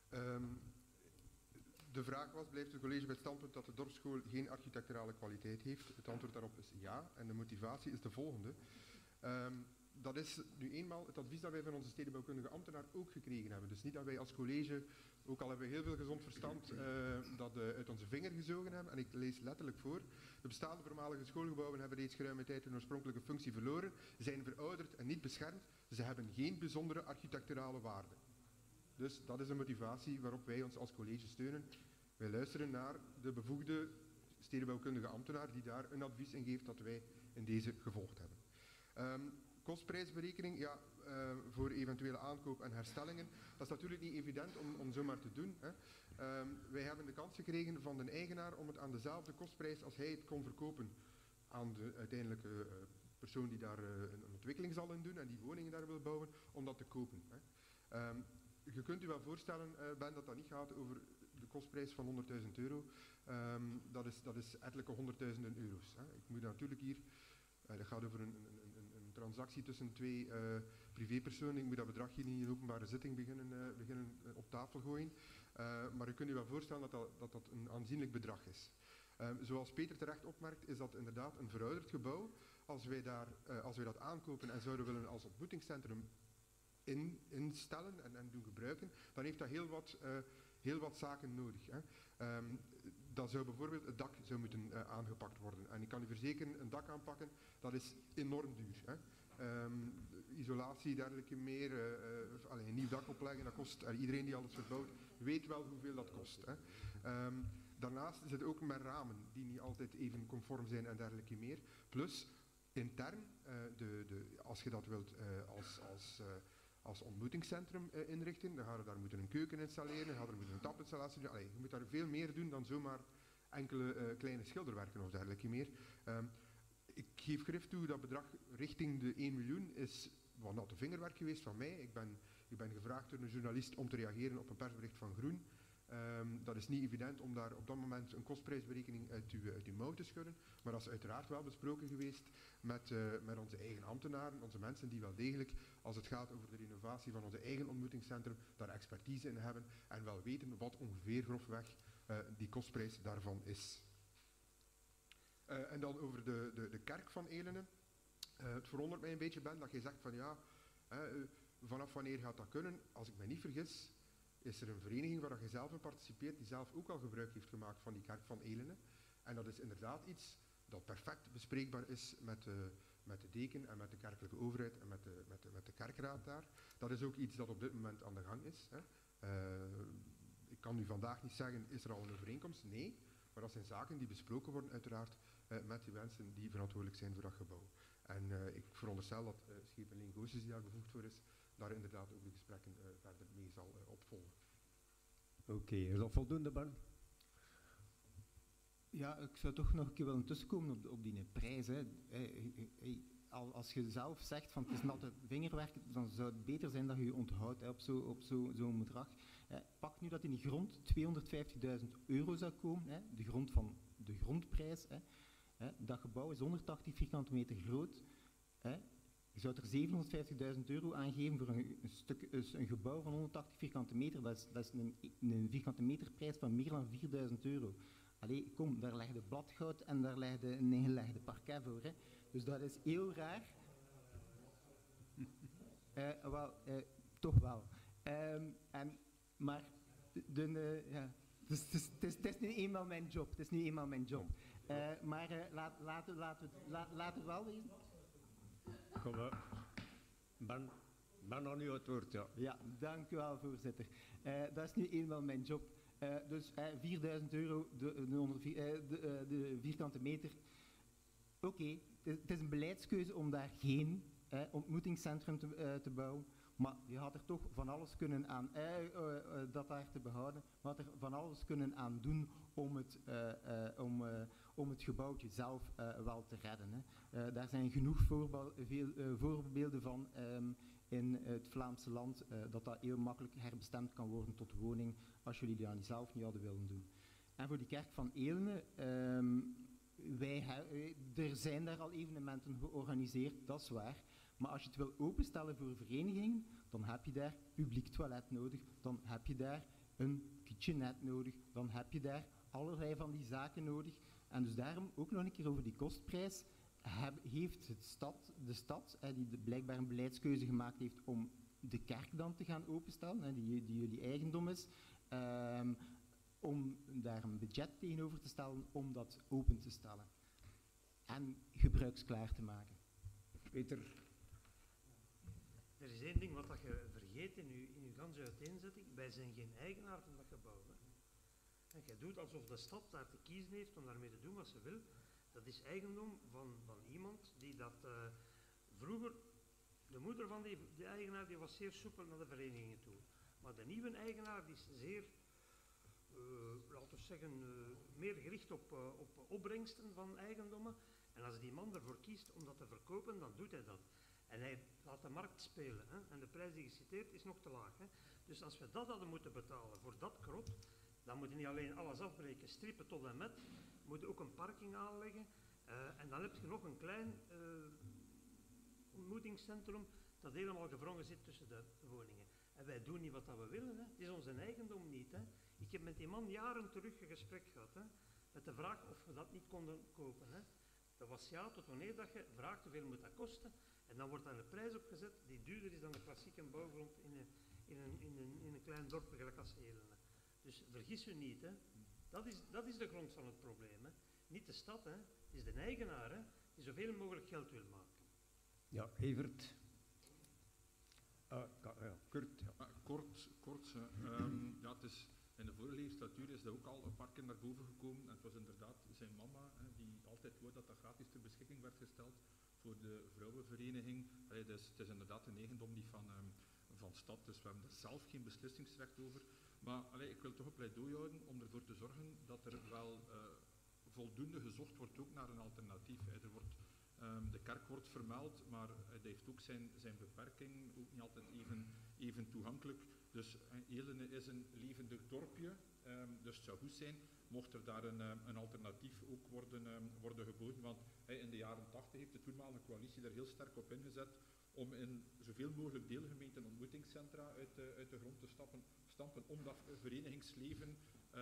De vraag was, blijft het college bij het standpunt dat de dorpsschool geen architecturale kwaliteit heeft? Het antwoord daarop is ja, en de motivatie is de volgende. Dat is nu eenmaal het advies dat wij van onze stedenbouwkundige ambtenaar ook gekregen hebben. Dus niet dat wij als college, ook al hebben we heel veel gezond verstand, dat uit onze vinger gezogen hebben. En ik lees letterlijk voor. De bestaande voormalige schoolgebouwen hebben reeds geruime tijd hun oorspronkelijke functie verloren, zijn verouderd en niet beschermd. Ze hebben geen bijzondere architecturale waarde. Dus dat is een motivatie waarop wij ons als college steunen. Wij luisteren naar de bevoegde stedenbouwkundige ambtenaar die daar een advies in geeft dat wij in deze gevolgd hebben. kostprijsberekening, ja, voor eventuele aankoop en herstellingen. Dat is natuurlijk niet evident om zomaar te doen. Hè. Wij hebben de kans gekregen van de eigenaar om het aan dezelfde kostprijs als hij het kon verkopen aan de uiteindelijke persoon die daar een ontwikkeling zal in doen en die woningen daar wil bouwen, om dat te kopen. Hè. Je kunt u wel voorstellen, Ben, dat dat niet gaat over de kostprijs van €100.000. Dat is ettelijke honderdduizenden euro's. Hè. Ik moet natuurlijk hier, dat gaat over een transactie tussen twee privépersonen. Ik moet dat bedrag hier niet in een openbare zitting beginnen op tafel gooien. Maar je kunt u wel voorstellen dat een aanzienlijk bedrag is. Zoals Peter terecht opmerkt, is dat inderdaad een verouderd gebouw. Als wij dat aankopen en zouden willen als ontmoetingscentrum instellen en doen gebruiken, dan heeft dat heel wat zaken nodig. Hè. Dat zou bijvoorbeeld, het dak zou moeten aangepakt worden. En ik kan u verzekeren, een dak aanpakken, dat is enorm duur. Hè. Isolatie, dergelijke meer, een nieuw dak opleggen, dat kost, iedereen die alles verbouwt, weet wel hoeveel dat kost. Hè. Daarnaast is het ook met ramen, die niet altijd even conform zijn en dergelijke meer. Plus, intern, als je dat wilt als ontmoetingscentrum inrichten, dan gaan we daar moeten een keuken installeren, dan gaan we moeten een tapinstallatie doen. Je moet daar veel meer doen dan zomaar enkele kleine schilderwerken of dergelijke meer. Ik geef grif toe, dat bedrag richting de 1 miljoen is wat natte vingerwerk geweest van mij. Ik ben gevraagd door een journalist om te reageren op een persbericht van Groen. Dat is niet evident om daar op dat moment een kostprijsberekening uit uw mouw te schudden, maar dat is uiteraard wel besproken geweest met onze eigen ambtenaren, onze mensen die wel degelijk, als het gaat over de renovatie van onze eigen ontmoetingscentrum, daar expertise in hebben en wel weten wat ongeveer grofweg die kostprijs daarvan is. En dan over de kerk van Elenen. Het verwondert mij een beetje, Ben, dat je zegt van ja, vanaf wanneer gaat dat kunnen? Als ik me niet vergis, is er een vereniging waar je zelf in participeert, die zelf ook al gebruik heeft gemaakt van die kerk van Elenen. En dat is inderdaad iets dat perfect bespreekbaar is met de deken en met de kerkelijke overheid en met de kerkraad daar. Dat is ook iets dat op dit moment aan de gang is. Hè. Ik kan u vandaag niet zeggen, is er al een overeenkomst? Nee, maar dat zijn zaken die besproken worden uiteraard met die mensen die verantwoordelijk zijn voor dat gebouw. En ik veronderstel dat Schepen Goossens, die daar bevoegd voor is, daar inderdaad ook de gesprekken verder mee zal opvolgen. Oké, is dat voldoende, Ben? Ja, ik zou toch nog een keer willen tussenkomen op die prijs. Hè. Als je zelf zegt van het is natte vingerwerk, dan zou het beter zijn dat je je onthoudt op zo'n bedrag. Pak nu dat in de grond €250.000 zou komen, hè, de grond van de grondprijs. Hè. Dat gebouw is 180 vierkante meter groot. Hè. Je zou er €750.000 aan geven voor een gebouw van 180 vierkante meter. Dat is een vierkante meterprijs van meer dan €4.000. Allee, kom, daar leg je bladgoud en daar leg je een ingelegde parquet voor. Hè. Dus dat is heel raar. Toch wel. Maar het is nu eenmaal mijn job. Maar laten we wel wezen. Kom maar. Ben aan u het woord, ja. Ja, dank u wel, voorzitter. Dat is nu eenmaal mijn job. Dus €4.000 de vierkante meter. Oké, het is een beleidskeuze om daar geen ontmoetingscentrum te bouwen. Maar je had er toch van alles kunnen aan, dat daar te behouden, maar had er van alles kunnen aan doen om het gebouwtje zelf wel te redden. Hè. Daar zijn genoeg voorbeelden van in het Vlaamse land, dat heel makkelijk herbestemd kan worden tot woning, als jullie dat zelf niet hadden willen doen. En voor die kerk van Elenen, er zijn daar al evenementen georganiseerd, dat is waar. Maar als je het wil openstellen voor een vereniging, dan heb je daar publiek toilet nodig, dan heb je daar een kitchenette nodig, dan heb je daar allerlei van die zaken nodig. En dus daarom ook nog een keer over die kostprijs, heeft de stad, die blijkbaar een beleidskeuze gemaakt heeft om de kerk dan te gaan openstellen, die jullie eigendom is, om daar een budget tegenover te stellen om dat open te stellen. En gebruiksklaar te maken. Peter? Er is één ding wat je vergeet in uw ganse uiteenzetting. Wij zijn geen eigenaar van dat gebouw. Hè. En jij doet alsof de stad daar te kiezen heeft om daarmee te doen wat ze wil. Dat is eigendom van iemand die dat vroeger De moeder van die eigenaar die was zeer soepel naar de verenigingen toe. Maar de nieuwe eigenaar die is zeer, laten we zeggen, meer gericht op opbrengsten van eigendommen. En als die man ervoor kiest om dat te verkopen, dan doet hij dat. En hij laat de markt spelen. Hè? En de prijs die geciteerd is nog te laag. Hè? Dus als we dat hadden moeten betalen voor dat krot, dan moeten we niet alleen alles afbreken, strippen tot en met, we moeten ook een parking aanleggen. En dan heb je nog een klein ontmoetingscentrum dat helemaal gevrongen zit tussen de woningen. En wij doen niet wat dat we willen. Hè. Het is onze eigendom niet. Hè. Ik heb met die man jaren terug een gesprek gehad. Hè, met de vraag of we dat niet konden kopen. Hè. Dat was ja, tot wanneer dat je vraagt hoeveel moet dat kosten. En dan wordt daar een prijs opgezet die duurder is dan de klassieke bouwgrond in een klein dorp gelijk als Elene. Dus vergis u niet. Hè. Dat is de grond van het probleem. Hè. Niet de stad. Hè. Het is de eigenaar hè, die zoveel mogelijk geld wil maken. Ja, Evert. Kurt. Ja. Kort. Ja, het is, in de vorige legislatuur is er ook al een paar keer naar boven gekomen. En het was inderdaad zijn mama die altijd wou dat dat gratis ter beschikking werd gesteld voor de vrouwenvereniging. Het is inderdaad een eigendom niet van stad, dus we hebben er zelf geen beslissingsrecht over. Maar ik wil toch een pleidooi houden om ervoor te zorgen dat er wel voldoende gezocht wordt ook naar een alternatief. Er wordt, de kerk wordt vermeld, maar hij heeft ook zijn beperking, ook niet altijd even toegankelijk. Dus Elene is een levendig dorpje, dus het zou goed zijn mocht er daar een alternatief ook worden geboden. Want in de jaren 80 heeft de toenmalige coalitie er heel sterk op ingezet om in zoveel mogelijk deelgemeenten ontmoetingscentra uit de grond te stampen om dat verenigingsleven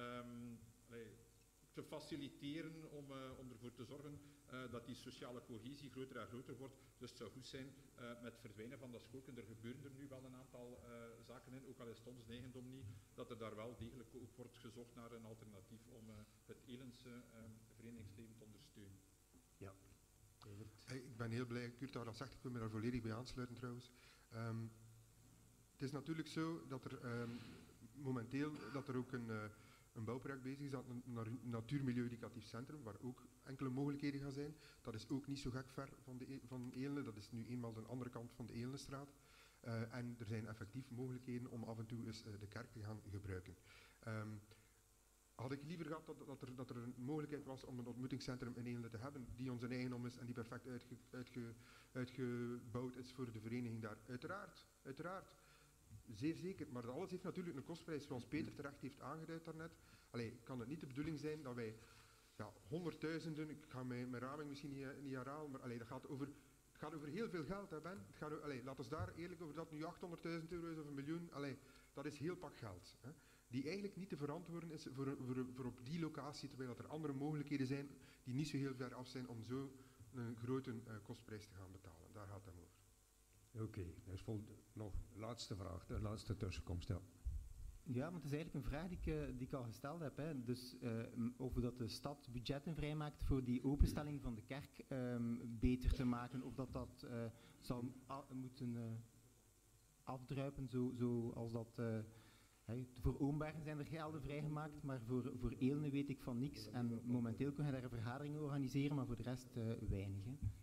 te faciliteren, om ervoor te zorgen dat die sociale cohesie groter en groter wordt. Dus het zou goed zijn met het verdwijnen van dat schoolkind. Er gebeuren er nu wel een aantal zaken in, ook al is het ons eigendom niet, dat er daar wel degelijk ook wordt gezocht naar een alternatief om het Elense verenigingsleven te ondersteunen. Ja. Ik ben heel blij, Kurt had dat zegt, ik wil me daar volledig bij aansluiten trouwens. Het is natuurlijk zo dat er momenteel dat er ook een bouwproject bezig is, een natuurmilieu-educatief centrum, waar ook enkele mogelijkheden gaan zijn. Dat is ook niet zo gek ver van Elene, dat is nu eenmaal de andere kant van de Elenestraat. En er zijn effectief mogelijkheden om af en toe eens de kerk te gaan gebruiken. Had ik liever gehad dat er een mogelijkheid was om een ontmoetingscentrum in Elene te hebben, die onze eigendom is en die perfect uitgebouwd is voor de vereniging daar. Uiteraard. Zeer zeker, maar alles heeft natuurlijk een kostprijs, zoals Peter terecht heeft aangeduid daarnet. Kan het niet de bedoeling zijn dat wij honderdduizenden, ik ga mijn raming misschien niet herhalen, maar het gaat over heel veel geld, hè Ben? Laat ons daar eerlijk over dat nu 800.000 euro is of 1 miljoen, dat is heel pak geld. Hè, die eigenlijk niet te verantwoorden is voor op die locatie, terwijl dat er andere mogelijkheden zijn die niet zo heel ver af zijn om zo een grote kostprijs te gaan betalen. Daar gaat het om over. Oké, dus nog laatste vraag, de laatste tussenkomst. Ja, maar het is eigenlijk een vraag die ik al gesteld heb. Hè. Dus of dat de stad budgetten vrijmaakt voor die openstelling van de kerk beter te maken, of dat zou moeten afdruipen, zoals dat... voor Oombergen zijn er gelden vrijgemaakt, maar voor Elene weet ik van niks. En momenteel kun je daar een vergadering organiseren, maar voor de rest weinig.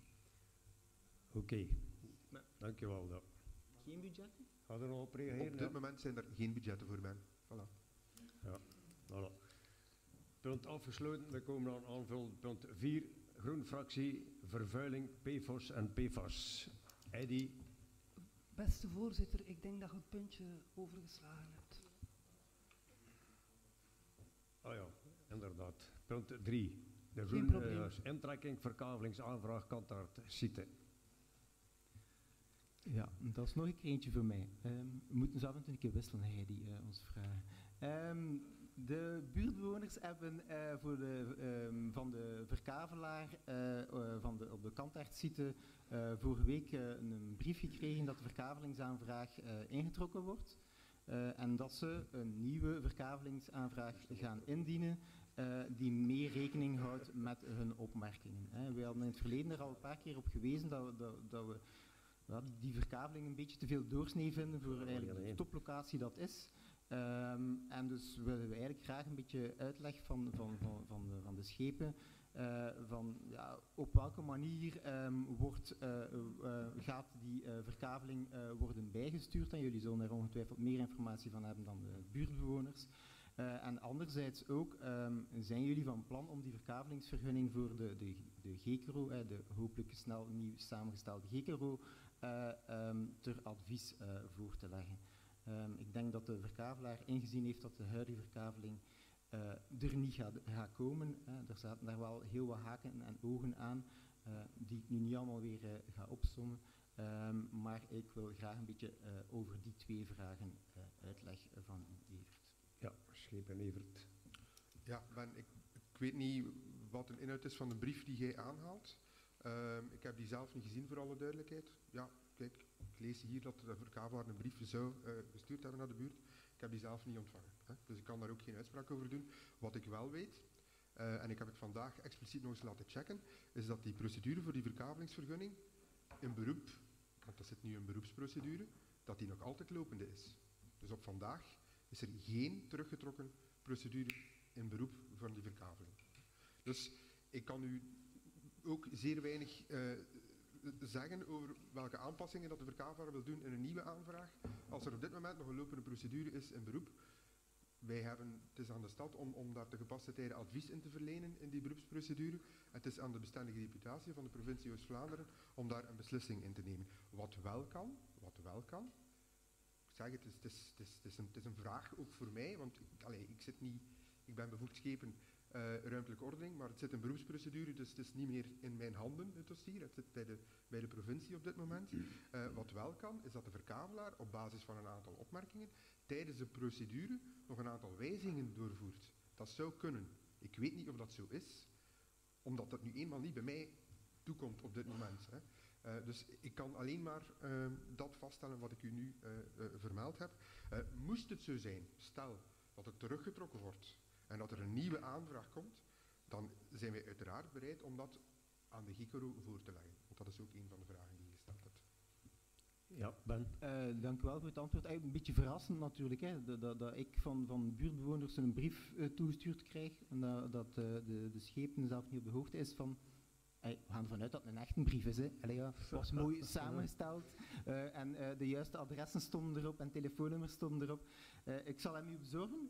Oké. Dankjewel. Ja. Geen budgetten? Ga er nog op reageren? Op dit moment zijn er geen budgetten voor mij. Voilà. Ja, voilà. Punt afgesloten. We komen aan aanvullen. Punt 4. Groenfractie, vervuiling, PFOS en PFAS. Eddy. Beste voorzitter, ik denk dat je het puntje overgeslagen hebt. Ah ja, inderdaad. Punt 3. De intrekking, verkavelingsaanvraag Kantaard site. Ja, dat is nog een keer eentje voor mij. We moeten zo af en toe een keer wisselen, Heidi, onze vragen. De buurtbewoners hebben van de verkavelaar op de Kantaardsite vorige week een brief gekregen dat de verkavelingsaanvraag ingetrokken wordt. En dat ze een nieuwe verkavelingsaanvraag gaan indienen die meer rekening houdt met hun opmerkingen. We hadden in het verleden er al een paar keer op gewezen dat we die verkaveling een beetje te veel doorsnee vinden voor eigenlijk de toplocatie dat is. En dus willen we eigenlijk graag een beetje uitleg van de schepen van ja, op welke manier gaat die verkaveling worden bijgestuurd. En jullie zullen er ongetwijfeld meer informatie van hebben dan de buurtbewoners. En anderzijds ook, zijn jullie van plan om die verkavelingsvergunning voor de GECRO, de hopelijk snel nieuw samengestelde GECRO, ter advies voor te leggen? Ik denk dat de verkavelaar ingezien heeft dat de huidige verkaveling er niet gaat komen. Er zaten daar wel heel wat haken en ogen aan, die ik nu niet allemaal weer ga opsommen. Maar ik wil graag een beetje over die twee vragen uitleg van u, Evert. Ja, Schepen Evert. Ja, Ben, ik weet niet wat de inhoud is van de brief die jij aanhaalt. Ik heb die zelf niet gezien, voor alle duidelijkheid. Ja, kijk, ik lees hier dat de verkavelaar een brief zou gestuurd hebben naar de buurt. Ik heb die zelf niet ontvangen. Hè? Dus ik kan daar ook geen uitspraak over doen. Wat ik wel weet, en ik heb het vandaag expliciet nog eens laten checken, is dat die procedure voor die verkavelingsvergunning in beroep, want dat zit nu een beroepsprocedure, dat die nog altijd lopende is. Dus op vandaag is er geen teruggetrokken procedure in beroep van die verkaveling. Dus ik kan u ook zeer weinig zeggen over welke aanpassingen dat de verkavelaar wil doen in een nieuwe aanvraag, als er op dit moment nog een lopende procedure is in beroep. Het is aan de stad om daar te gepaste tijden advies in te verlenen in die beroepsprocedure. Het is aan de bestendige deputatie van de provincie Oost-Vlaanderen om daar een beslissing in te nemen. Wat wel kan, ik zeg het is een vraag ook voor mij, want ik ben bevoegd schepen ruimtelijke ordening, maar het zit in beroepsprocedure, dus het is niet meer in mijn handen, het dossier. Het zit bij de provincie op dit moment. Wat wel kan, is dat de verkavelaar op basis van een aantal opmerkingen tijdens de procedure nog een aantal wijzigingen doorvoert. Dat zou kunnen. Ik weet niet of dat zo is, omdat dat nu eenmaal niet bij mij toekomt op dit moment. Hè. Dus ik kan alleen maar dat vaststellen wat ik u nu vermeld heb. Moest het zo zijn, stel dat het teruggetrokken wordt en dat er een nieuwe aanvraag komt, dan zijn wij uiteraard bereid om dat aan de GECRO voor te leggen. Want dat is ook een van de vragen die je gesteld hebt. Ja, Ben. Dank u wel voor het antwoord. Een beetje verrassend natuurlijk, hè, dat ik van buurtbewoners een brief toegestuurd krijg en dat de schepen zelf niet op de hoogte is van. We gaan ervan uit dat het een echte brief is. Het was mooi samengesteld en de juiste adressen stonden erop en telefoonnummers stonden erop. Ik zal hem u bezorgen,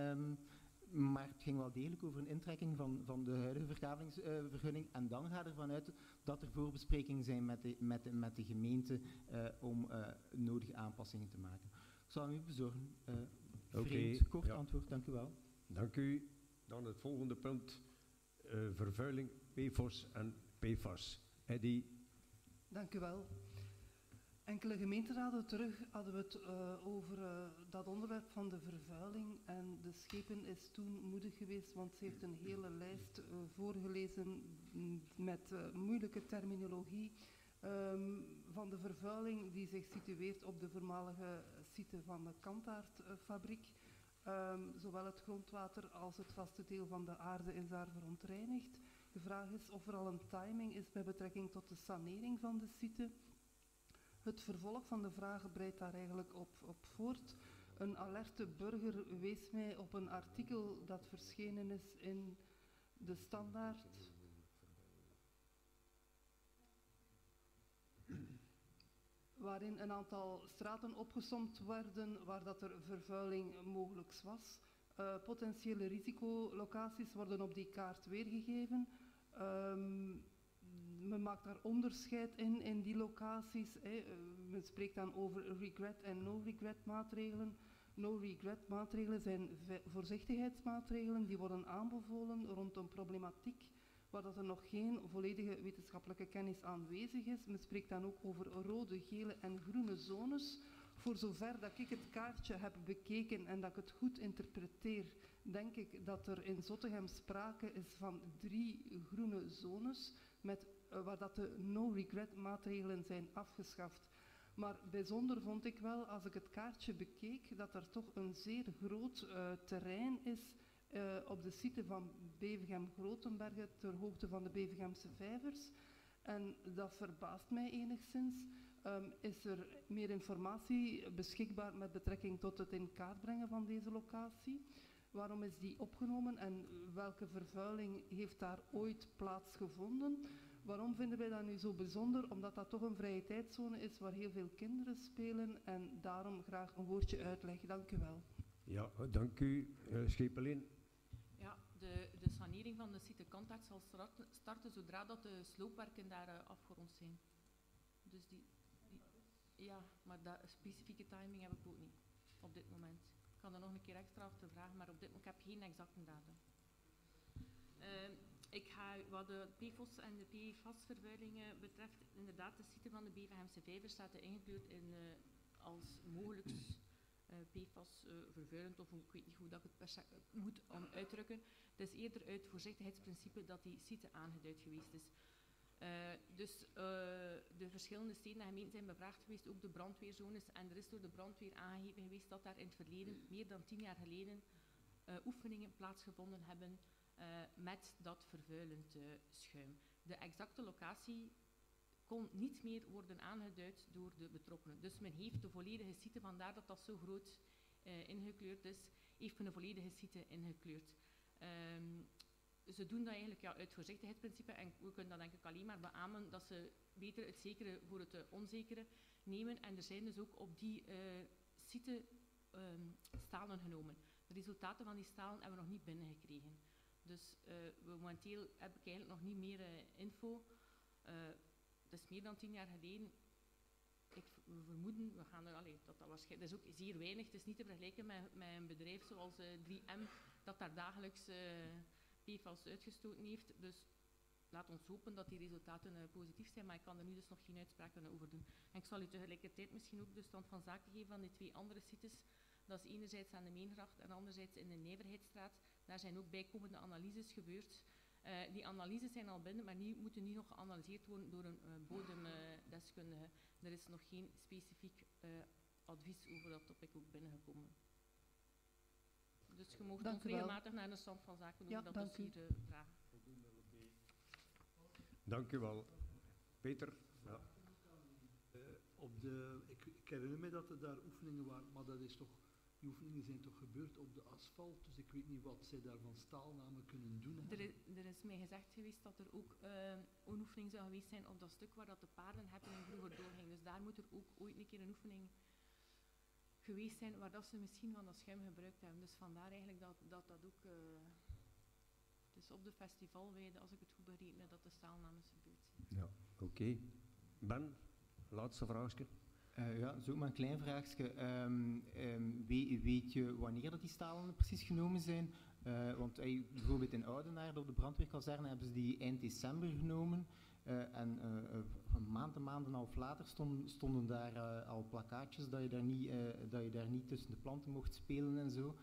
maar het ging wel degelijk over een intrekking van de huidige verkavelingsvergunning. En dan gaat ervan uit dat er voorbesprekingen zijn met de gemeente om nodige aanpassingen te maken. Ik zal hem u bezorgen. Vreemd, kort antwoord, dank u wel. Dank u. Dan het volgende punt, vervuiling, PFOS en PFAS. Eddy. Dank u wel. Enkele gemeenteraden terug hadden we het over dat onderwerp van de vervuiling en de schepen is toen moedig geweest, want ze heeft een hele lijst voorgelezen met moeilijke terminologie van de vervuiling die zich situeert op de voormalige site van de Kantaardfabriek. Zowel het grondwater als het vaste deel van de aarde is daar verontreinigd. De vraag is of er al een timing is bij betrekking tot de sanering van de site. Het vervolg van de vraag breidt daar eigenlijk op voort. Een alerte burger wees mij op een artikel dat verschenen is in de Standaard. Waarin een aantal straten opgesomd werden waar dat er vervuiling mogelijk was. Potentiële risicolocaties worden op die kaart weergegeven. Men maakt daar onderscheid in die locaties. Men spreekt dan over regret en no-regret maatregelen. No-regret maatregelen zijn voorzichtigheidsmaatregelen die worden aanbevolen rond een problematiek waar dat er nog geen volledige wetenschappelijke kennis aanwezig is. Men spreekt dan ook over rode, gele en groene zones. Voor zover dat ik het kaartje heb bekeken en dat ik het goed interpreteer, denk ik dat er in Zottegem sprake is van 3 groene zones waar dat de no-regret maatregelen zijn afgeschaft. Maar bijzonder vond ik wel, als ik het kaartje bekeek, dat er toch een zeer groot terrein is op de site van Bevegem-Grotenbergen ter hoogte van de Bevegemse vijvers. En dat verbaast mij enigszins. Is er meer informatie beschikbaar met betrekking tot het in kaart brengen van deze locatie? Waarom is die opgenomen en welke vervuiling heeft daar ooit plaatsgevonden? Waarom vinden wij dat nu zo bijzonder? Omdat dat toch een vrije tijdszone is waar heel veel kinderen spelen en daarom graag een woordje uitleg. Dank u wel. Ja, dank u. Schepelin. Ja, de sanering van de site Contact zal starten zodra dat de sloopwerken daar afgerond zijn. Dus ja, maar dat specifieke timing heb ik ook niet op dit moment. Ik kan er nog een keer extra achter vragen, maar op dit moment heb ik geen exacte datum. Ik ga, wat de PFOS en de PFAS-vervuilingen betreft, inderdaad, de site van de Beverhemse Vijver staat er ingekleurd in als mogelijk PFAS vervuilend, of ik weet niet hoe dat ik het moet uitdrukken. Het is eerder uit voorzichtigheidsprincipe dat die site aangeduid geweest is. Dus de verschillende steden en gemeenten zijn bevraagd geweest, ook de brandweerzones, en er is door de brandweer aangegeven geweest dat daar in het verleden, meer dan 10 jaar geleden, oefeningen plaatsgevonden hebben met dat vervuilend schuim. De exacte locatie kon niet meer worden aangeduid door de betrokkenen. Dus men heeft de volledige site, vandaar dat dat zo groot ingekleurd is, heeft men de volledige site ingekleurd. Ze doen dat eigenlijk uit voorzichtigheidsprincipe en we kunnen dat denk ik alleen maar beamen dat ze beter het zekere voor het onzekere nemen. En er zijn dus ook op die site stalen genomen. De resultaten van die stalen hebben we nog niet binnengekregen. Dus momenteel heb ik eigenlijk nog niet meer info. Het is meer dan 10 jaar geleden. We vermoeden, we gaan er, dat waarschijnlijk, dat is ook zeer weinig. Het is niet te vergelijken met een bedrijf zoals 3M, dat daar dagelijks PFAS uitgestoten heeft. Dus laat ons hopen dat die resultaten positief zijn, maar ik kan er nu dus nog geen uitspraken over doen. En ik zal u tegelijkertijd misschien ook de stand van zaken geven van die 2 andere sites. Dat is enerzijds aan de Meengracht en anderzijds in de Nijverheidsstraat. Daar zijn ook bijkomende analyses gebeurd. Die analyses zijn al binnen, maar die moeten nu nog geanalyseerd worden door een bodemdeskundige. Er is nog geen specifiek advies over dat topic ook binnengekomen. Dus je mag ons regelmatig naar de stand van zaken doen, dat dus hier vragen. Dank u wel. Peter? Ja. Ik herinner me dat er daar oefeningen waren, maar dat is toch, die oefeningen zijn toch gebeurd op de asfalt, dus ik weet niet wat zij daar van staalnamen kunnen doen. Er is mij gezegd geweest dat er ook een oefening zou geweest zijn op dat stuk waar dat de paardenheffingen vroeger doorging. Dus daar moet er ook ooit een keer een oefening geweest zijn waar dat ze misschien van dat schuim gebruikt hebben. Dus vandaar eigenlijk dat ook... dus op de festivalweide, als ik het goed begrepen heb, dat de staalnamen gebeurd zijn. Ja, oké. Ben, laatste vraagje. Ja, zo maar een klein vraagje. Weet je wanneer dat die stalen precies genomen zijn? Want bijvoorbeeld in Oudenaarde op de brandweerkazerne hebben ze die eind december genomen. En maanden en half later stonden daar al plakkaatjes dat je daar niet tussen de planten mocht spelen en zo.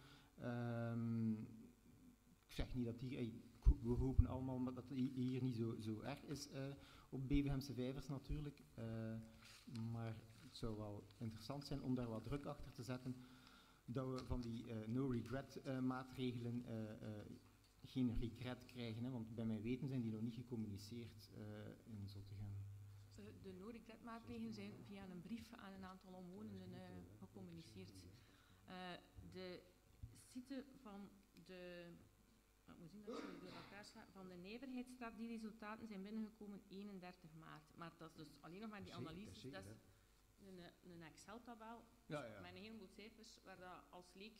Ik zeg niet dat we hopen allemaal dat het hier niet zo erg is op Beverhemse Vijvers natuurlijk. Maar het zou wel interessant zijn om daar wat druk achter te zetten, dat we van die no-regret maatregelen geen regret krijgen. Hè, want bij mijn weten zijn die nog niet gecommuniceerd in Zottegem. De no-regret maatregelen zijn via een brief aan een aantal omwonenden gecommuniceerd. De site van de... Ik moet zien dat ik door elkaar sla. Van de Nijverheidsstraat, die resultaten zijn binnengekomen 31 maart. Maar dat is dus alleen nog maar die analyses. Dat is een Excel-tabel met een heleboel cijfers waar dat als leek...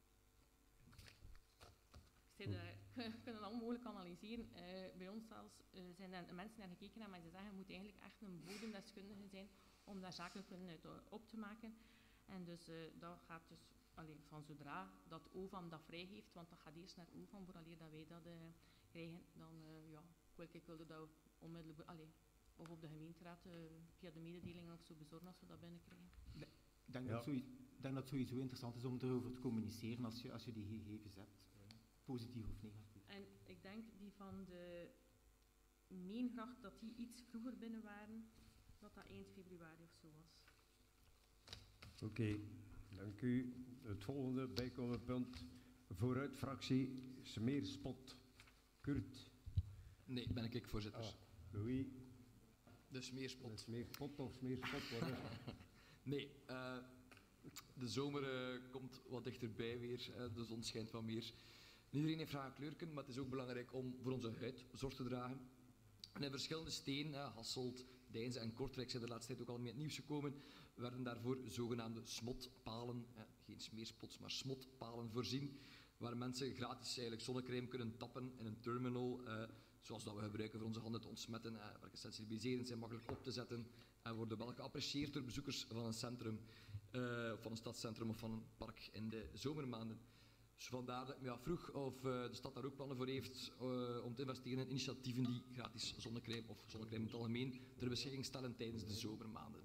Je kunt het allemaal mogelijk analyseren. Bij ons zelfs zijn er mensen naar gekeken en ze zeggen, je moet eigenlijk echt een bodemdeskundige zijn om daar zaken uit op te maken. En dus dat gaat dus van zodra dat OVAM dat vrijgeeft, want dat gaat eerst naar OVAM vooraleer dat wij dat krijgen, dan ik wilde dat onmiddellijk, of op de gemeenteraad via de mededelingen of zo bezorgen als we dat binnenkrijgen. Ik denk dat het sowieso interessant is om erover te communiceren als je die gegevens hebt. Positief of negatief. En ik denk die van de Meengracht, dat die iets vroeger binnen waren, dat eind februari of zo was. Oké, dank u. Het volgende bijkomende punt. Vooruit fractie Smeerspot. Kurt. Nee, ben ik voorzitter. Louis. De Smeerspot. Smeerspot of Smeerspot, wat is het? Nee, De zomer komt wat dichterbij weer, de zon schijnt wat meer. Iedereen heeft graag kleurken, maar het is ook belangrijk om voor onze huid zorg te dragen. En in verschillende steden, Hasselt, Deinze en Kortrijk zijn de laatste tijd ook al mee in het nieuws gekomen, werden daarvoor zogenaamde smotpalen, geen smeerspots, maar smotpalen voorzien, waar mensen gratis eigenlijk zonnecrème kunnen tappen in een terminal, zoals dat we gebruiken voor onze handen te ontsmetten, welke sensibiliserend zijn, makkelijk op te zetten en worden wel geapprecieerd door bezoekers van een centrum, van een stadscentrum of van een park in de zomermaanden. Dus vandaar dat ik me vroeg of de stad daar ook plannen voor heeft om te investeren in initiatieven die gratis zonnecrème of zonnecrème in het algemeen ter beschikking stellen tijdens de zomermaanden.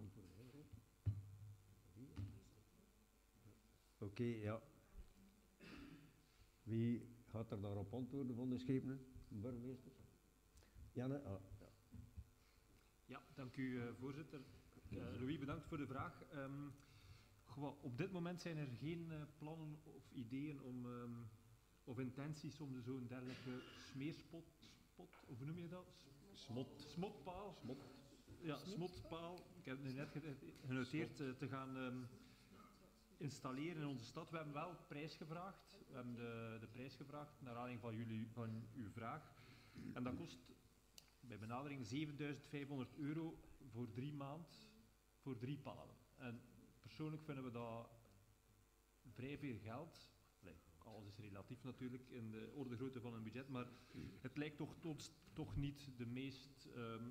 Oké, ja. Wie gaat er daarop antwoorden van de schepenen? Burgemeester? Janne? Ah, ja. Ja, dank u voorzitter. Louis, bedankt voor de vraag. Op dit moment zijn er geen plannen of ideeën om, of intenties om zo'n dergelijke smeerspot, of hoe noem je dat? Smotpaal. Ja, smotpaal. Ik heb het net genoteerd te gaan installeren in onze stad. We hebben wel prijs gevraagd. We hebben de prijs gevraagd naar aanleiding van uw vraag. En dat kost bij benadering €7.500 voor 3 maanden voor 3 palen. En persoonlijk vinden we dat vrij veel geld. Alles is relatief natuurlijk in de orde grootte van een budget, maar het lijkt toch niet de meest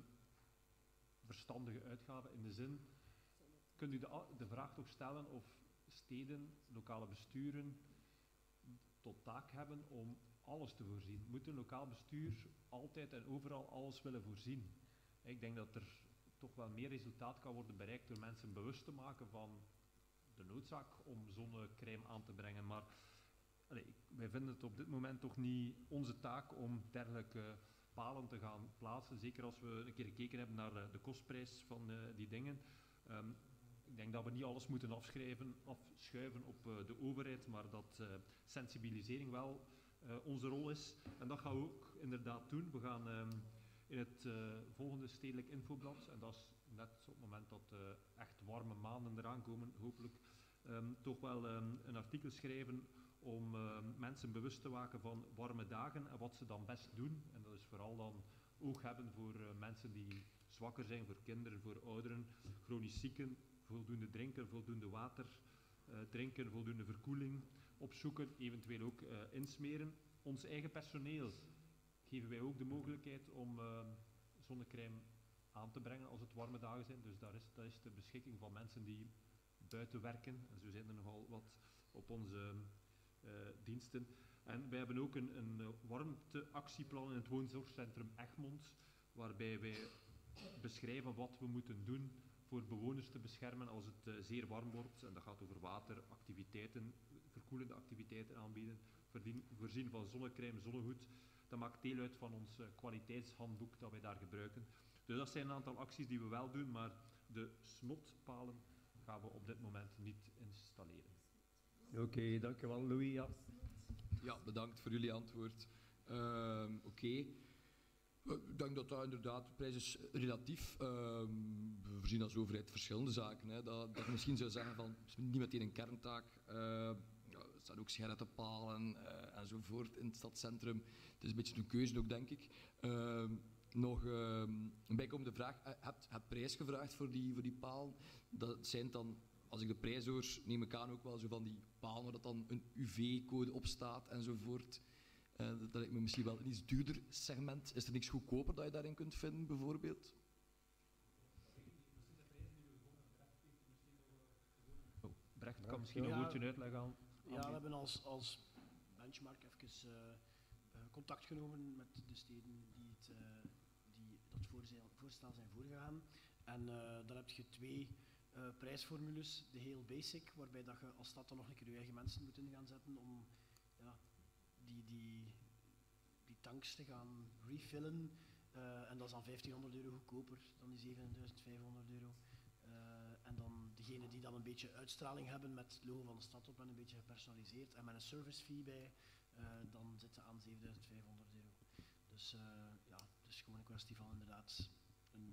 verstandige uitgave in de zin. Kunt u de vraag toch stellen of steden, lokale besturen tot taak hebben om alles te voorzien? Moet een lokaal bestuur altijd en overal alles willen voorzien? Ik denk dat er toch wel meer resultaat kan worden bereikt door mensen bewust te maken van de noodzaak om zonnecrème aan te brengen. Maar wij vinden het op dit moment toch niet onze taak om dergelijke palen te gaan plaatsen. Zeker als we een keer gekeken hebben naar de kostprijs van die dingen. Ik denk dat we niet alles moeten afschuiven op de overheid, maar dat sensibilisering wel onze rol is. En dat gaan we ook inderdaad doen. We gaan in het volgende stedelijk infoblad, en dat is net op het moment dat echt warme maanden eraan komen, hopelijk, toch wel een artikel schrijven om mensen bewust te maken van warme dagen en wat ze dan best doen. En dat is vooral dan oog hebben voor mensen die zwakker zijn, voor kinderen, voor ouderen, chronisch zieken, voldoende drinken, voldoende water drinken, voldoende verkoeling opzoeken, eventueel ook insmeren. Ons eigen personeel geven wij ook de mogelijkheid om zonnecrème aan te brengen als het warme dagen zijn. Dus dat is de beschikking van mensen die buiten werken. En zo zijn er nogal wat op onze diensten. En wij hebben ook een warmteactieplan in het woonzorgcentrum Egmond, waarbij wij beschrijven wat we moeten doen voor bewoners te beschermen als het zeer warm wordt. En dat gaat over wateractiviteiten, verkoelende activiteiten aanbieden, voorzien van zonnecrème, zonnehoed. Dat maakt deel uit van ons kwaliteitshandboek dat wij daar gebruiken. Dus dat zijn een aantal acties die we wel doen, maar de smotpalen gaan we op dit moment niet installeren. Oké, dankjewel Louis. Ja, bedankt voor jullie antwoord. Oké. Ik denk dat dat inderdaad, de prijs is relatief. We voorzien als overheid verschillende zaken. Hè. Dat je misschien zou zeggen van, het is niet meteen een kerntaak. Er staan ook sigarettenpalen enzovoort in het stadscentrum. Het is een beetje een keuze ook, denk ik. Nog een bijkomende vraag. Heb prijs gevraagd voor die palen? Dat zijn dan, als ik de prijs hoor, neem ik aan ook wel zo van die palen waar dat dan een UV-code op staat enzovoort. Dat lijkt me misschien wel een iets duurder segment. Is er niks goedkoper dat je daarin kunt vinden, bijvoorbeeld? Brecht kan misschien een woordje uitleggen aan. Ja, we hebben als benchmark even contact genomen met de steden die dat voorstel zijn voorgegaan. En dan heb je 2 prijsformules. De heel basic, waarbij dat je als stad dan nog een keer je eigen mensen moet in gaan zetten om die tanks te gaan refillen. En dat is dan €1.500 goedkoper dan die €7.500. En dan degene die dan een beetje uitstraling hebben met het logo van de stad op en een beetje gepersonaliseerd en met een service fee bij, dan zitten aan €7.500. Dus ja, het is gewoon een kwestie van inderdaad een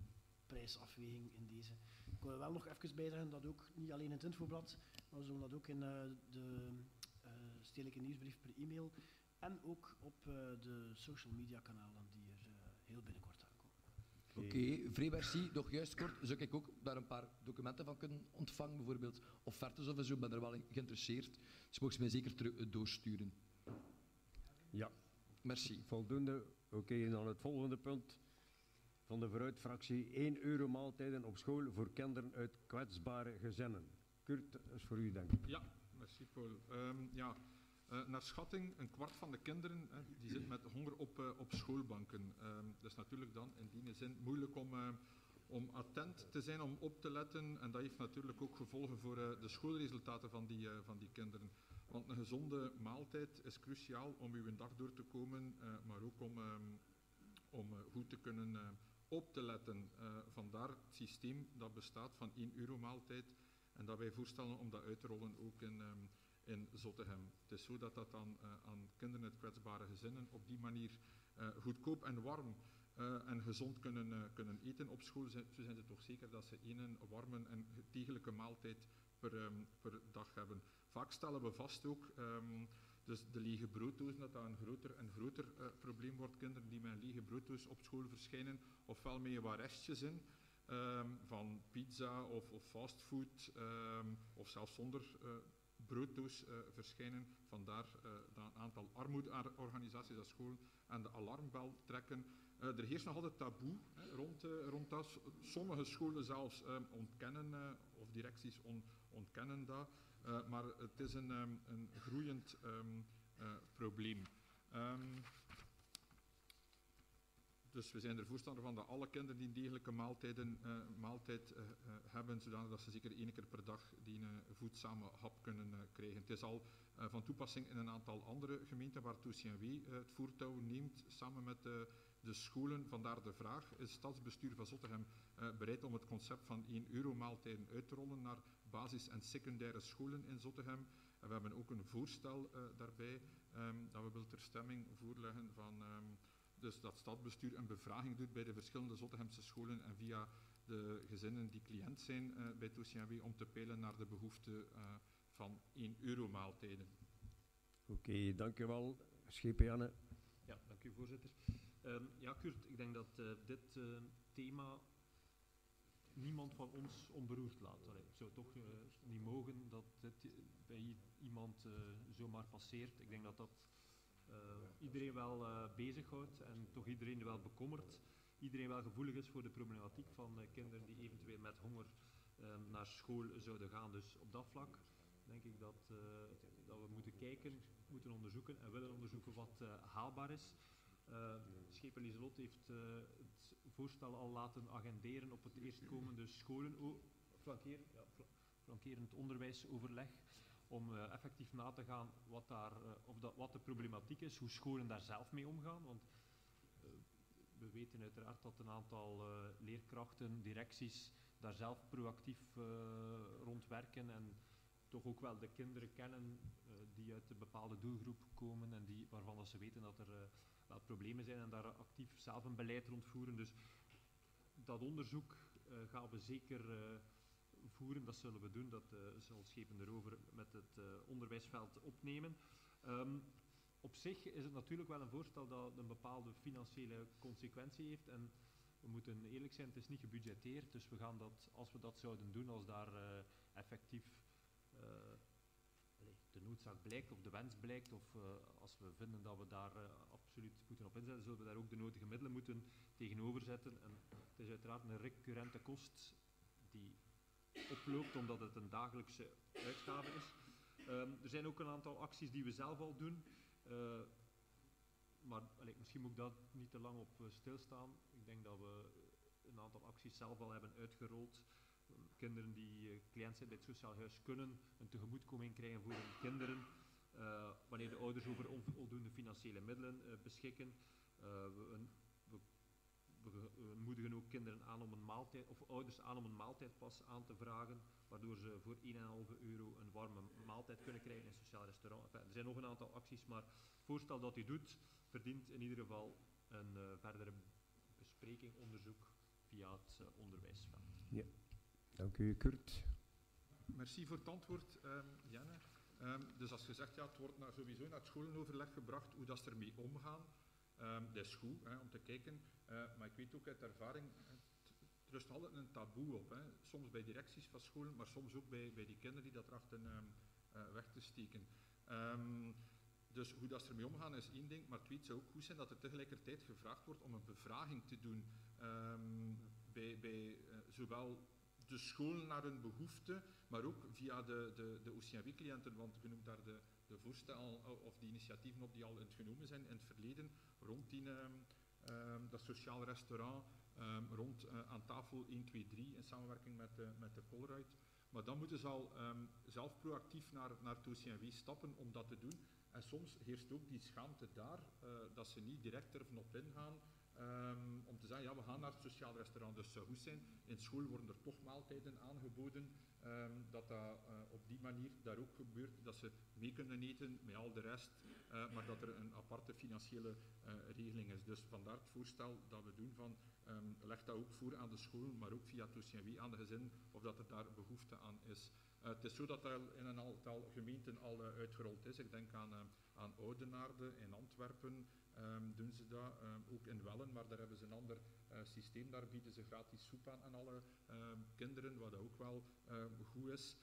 prijsafweging in deze. Ik wil er wel nog even bij zeggen dat ook niet alleen in het infoblad, maar we zullen dat ook in de stedelijke nieuwsbrief per e-mail en ook op de social media kanalen die er heel binnenkort aankomen. Oké, vrij merci. Nog juist kort, zou ik ook daar een paar documenten van kunnen ontvangen, bijvoorbeeld offertes of zo, ik ben er wel in geïnteresseerd. Dus mocht je mij zeker terug doorsturen. Ja. Merci. Voldoende. Oké, en dan het volgende punt van de Vooruit-fractie. 1 euro maaltijden op school voor kinderen uit kwetsbare gezinnen. Kurt, dat is voor u, denk ik. Ja, merci Paul. Naar schatting, een kwart van de kinderen die zit met honger op schoolbanken. Dat is natuurlijk dan in die zin moeilijk om attent te zijn, om op te letten. En dat heeft natuurlijk ook gevolgen voor de schoolresultaten van die kinderen. Want een gezonde maaltijd is cruciaal om uw dag door te komen, maar ook om goed te kunnen op te letten. Vandaar het systeem dat bestaat van 1 euro maaltijd en dat wij voorstellen om dat uit te rollen ook in Zottegem. Het is zo dat dan aan kinderen uit kwetsbare gezinnen op die manier goedkoop en warm en gezond kunnen eten op school. Zo zijn ze toch zeker dat ze één warme en degelijke maaltijd per dag hebben. Vaak stellen we vast ook, dus de lege brooddozen, dat een groter en groter probleem wordt. Kinderen die met een lege brooddoos op school verschijnen, ofwel met wat restjes in, van pizza of fastfood, of zelfs zonder brooddoos verschijnen. Vandaar dat een aantal armoedeorganisaties aan school en de alarmbel trekken. Er heerst nog altijd taboe rond dat. Sommige scholen zelfs ontkennen, of directies ontkennen dat. Maar het is een groeiend probleem. Dus we zijn er voorstander van dat alle kinderen die een degelijke maaltijd hebben, zodat ze zeker 1 keer per dag die voedzame hap kunnen krijgen. Het is al van toepassing in een aantal andere gemeenten waar TOCNW het voortouw neemt, samen met de scholen. Vandaar de vraag, is het stadsbestuur van Zottegem bereid om het concept van 1 euro maaltijden uit te rollen naar basis- en secundaire scholen in Zottegem? En we hebben ook een voorstel daarbij dat we willen ter stemming voorleggen van... Dus dat stadsbestuur een bevraging doet bij de verschillende Zottegemse scholen en via de gezinnen die cliënt zijn bij TOCNW om te peilen naar de behoefte van 1 euro maaltijden. Oké, dankjewel. Schepe-Janne. Ja, dank u voorzitter. Ja, Kurt, ik denk dat dit thema niemand van ons onberoerd laat. Allee, het zou toch niet mogen dat dit bij iemand zomaar passeert. Ik denk dat dat iedereen wel bezighoudt en toch iedereen wel bekommert. Iedereen wel gevoelig is voor de problematiek van kinderen die eventueel met honger naar school zouden gaan. Dus op dat vlak denk ik dat we moeten kijken, moeten onderzoeken en willen onderzoeken wat haalbaar is. Schepen Lieselot heeft het voorstel al laten agenderen op het eerstkomende scholen, flankerend onderwijsoverleg, om effectief na te gaan wat de problematiek is, hoe scholen daar zelf mee omgaan. Want we weten uiteraard dat een aantal leerkrachten, directies daar zelf proactief rond werken en toch ook wel de kinderen kennen die uit een bepaalde doelgroep komen en waarvan dat ze weten dat er wel problemen zijn en daar actief zelf een beleid rond voeren. Dus dat onderzoek gaan we zeker voeren, dat zullen we doen, dat zal Schepen erover met het onderwijsveld opnemen. Op zich is het natuurlijk wel een voorstel dat een bepaalde financiële consequentie heeft en we moeten eerlijk zijn, het is niet gebudgeteerd, dus we gaan dat, als we dat zouden doen, als daar effectief de noodzaak blijkt of de wens blijkt of als we vinden dat we daar absoluut moeten op inzetten, zullen we daar ook de nodige middelen moeten tegenover zetten. En het is uiteraard een recurrente kost die oploopt omdat het een dagelijkse uitgave is. Er zijn ook een aantal acties die we zelf al doen, maar misschien moet ik daar niet te lang op stilstaan. Ik denk dat we een aantal acties zelf al hebben uitgerold. Kinderen die cliënt zijn bij het sociaal huis kunnen een tegemoetkoming krijgen voor hun kinderen wanneer de ouders over onvoldoende financiële middelen beschikken. We moedigen ook kinderen aan om een maaltijd, of ouders aan om een maaltijdpas aan te vragen, waardoor ze voor 1,5 euro een warme maaltijd kunnen krijgen in een sociaal restaurant. Enfin, er zijn nog een aantal acties, maar het voorstel dat u doet verdient in ieder geval een verdere bespreking, onderzoek via het onderwijsveld. Ja, dank u. Kurt. Merci voor het antwoord, Jenne. Dus als je zegt, ja, het wordt sowieso naar het scholenoverleg gebracht, hoe dat ze ermee omgaan, dat is goed om te kijken. Maar ik weet ook uit ervaring, er rust altijd een taboe op. Soms bij directies van scholen, maar soms ook bij die kinderen die dat erachter weg te steken. Dus hoe dat ze ermee omgaan is één ding, maar het zou ook goed zijn dat er tegelijkertijd gevraagd wordt om een bevraging te doen bij zowel de scholen naar hun behoeften, maar ook via de OCMW-cliënten, want je noemt daar de voorstellen of die initiatieven op die al genomen zijn in het verleden, rond dat sociaal restaurant, rond aan tafel 1, 2, 3 in samenwerking met de Colruyt. Maar dan moeten ze al zelf proactief naar het OCMW stappen om dat te doen. En soms heerst ook die schaamte daar, dat ze niet direct durven op ingaan, om te zeggen, ja, we gaan naar het sociaal restaurant, dus het zou goed zijn. In school worden er toch maaltijden aangeboden, dat op die manier daar ook gebeurt, dat ze mee kunnen eten met al de rest, maar dat er een aparte financiële regeling is. Dus vandaar het voorstel dat we doen van, leg dat ook voor aan de school, maar ook via het OCMW aan de gezinnen, of dat er daar behoefte aan is. Het is zo dat dat in een aantal gemeenten al uitgerold is. Ik denk aan Oudenaarde, in Antwerpen doen ze dat, ook in Wellen, maar daar hebben ze een ander systeem. Daar bieden ze gratis soep aan alle kinderen, wat ook wel goed is.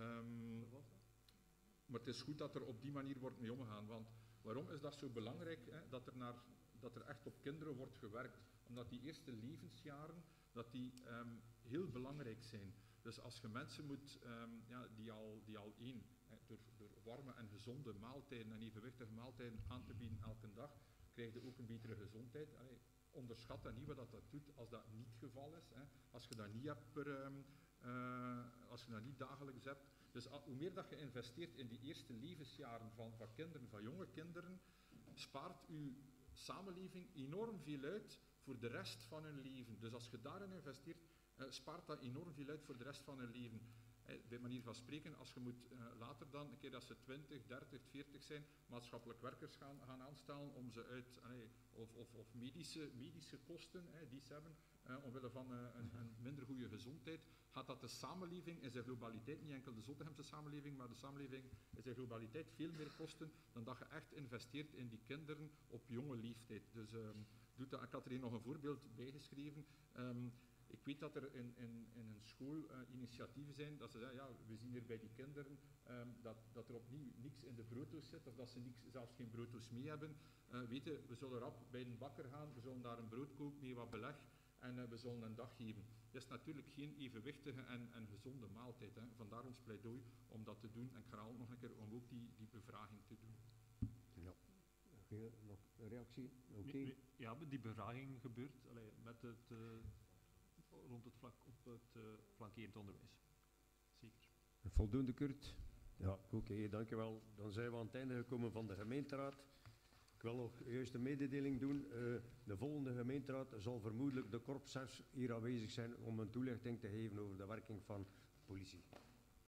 Maar het is goed dat er op die manier wordt mee omgegaan. Want waarom is dat zo belangrijk, dat er echt op kinderen wordt gewerkt? Omdat die eerste levensjaren dat die heel belangrijk zijn. Dus als je mensen moet, die al één, door warme en gezonde maaltijden en evenwichtige maaltijden aan te bieden elke dag, krijg je ook een betere gezondheid. Onderschat dat niet wat dat doet als dat niet het geval is. Als je dat niet hebt als je dat niet dagelijks hebt. Dus hoe meer dat je investeert in die eerste levensjaren van kinderen, van jonge kinderen, spaart uw samenleving enorm veel uit voor de rest van hun leven. Dus als je daarin investeert, spaart dat enorm veel uit voor de rest van hun leven. Bij manier van spreken, als je moet later dan, een keer dat ze 20, 30, 40 zijn, maatschappelijk werkers gaan aanstellen om ze uit, of medische kosten die ze hebben, omwille van een minder goede gezondheid, gaat dat de samenleving in zijn globaliteit, niet enkel de Zottegemse samenleving, maar de samenleving in zijn globaliteit veel meer kosten dan dat je echt investeert in die kinderen op jonge leeftijd. Dus doet dat. Ik had er hier nog een voorbeeld bijgeschreven. Ik weet dat er in een school initiatieven zijn dat ze zeggen, ja, we zien hier bij die kinderen dat er opnieuw niks in de brooddoos zit, of dat ze zelfs geen brooddoos mee hebben. Weten, we zullen rap bij een bakker gaan, we zullen daar een brood kopen met wat beleg en we zullen een dag geven. Dat is natuurlijk geen evenwichtige en gezonde maaltijd. Vandaar ons pleidooi om dat te doen. En ik herhaal nog een keer om ook die bevraging te doen. Ja. Nog een reactie? Oké. Ja, die bevraging gebeurt met rond het flankerend onderwijs. Zeker. Voldoende, Kurt? Ja, oké, dankjewel. Dan zijn we aan het einde gekomen van de gemeenteraad. Ik wil nog juist een mededeling doen. De volgende gemeenteraad zal vermoedelijk de korpschefs hier aanwezig zijn om een toelichting te geven over de werking van de politie.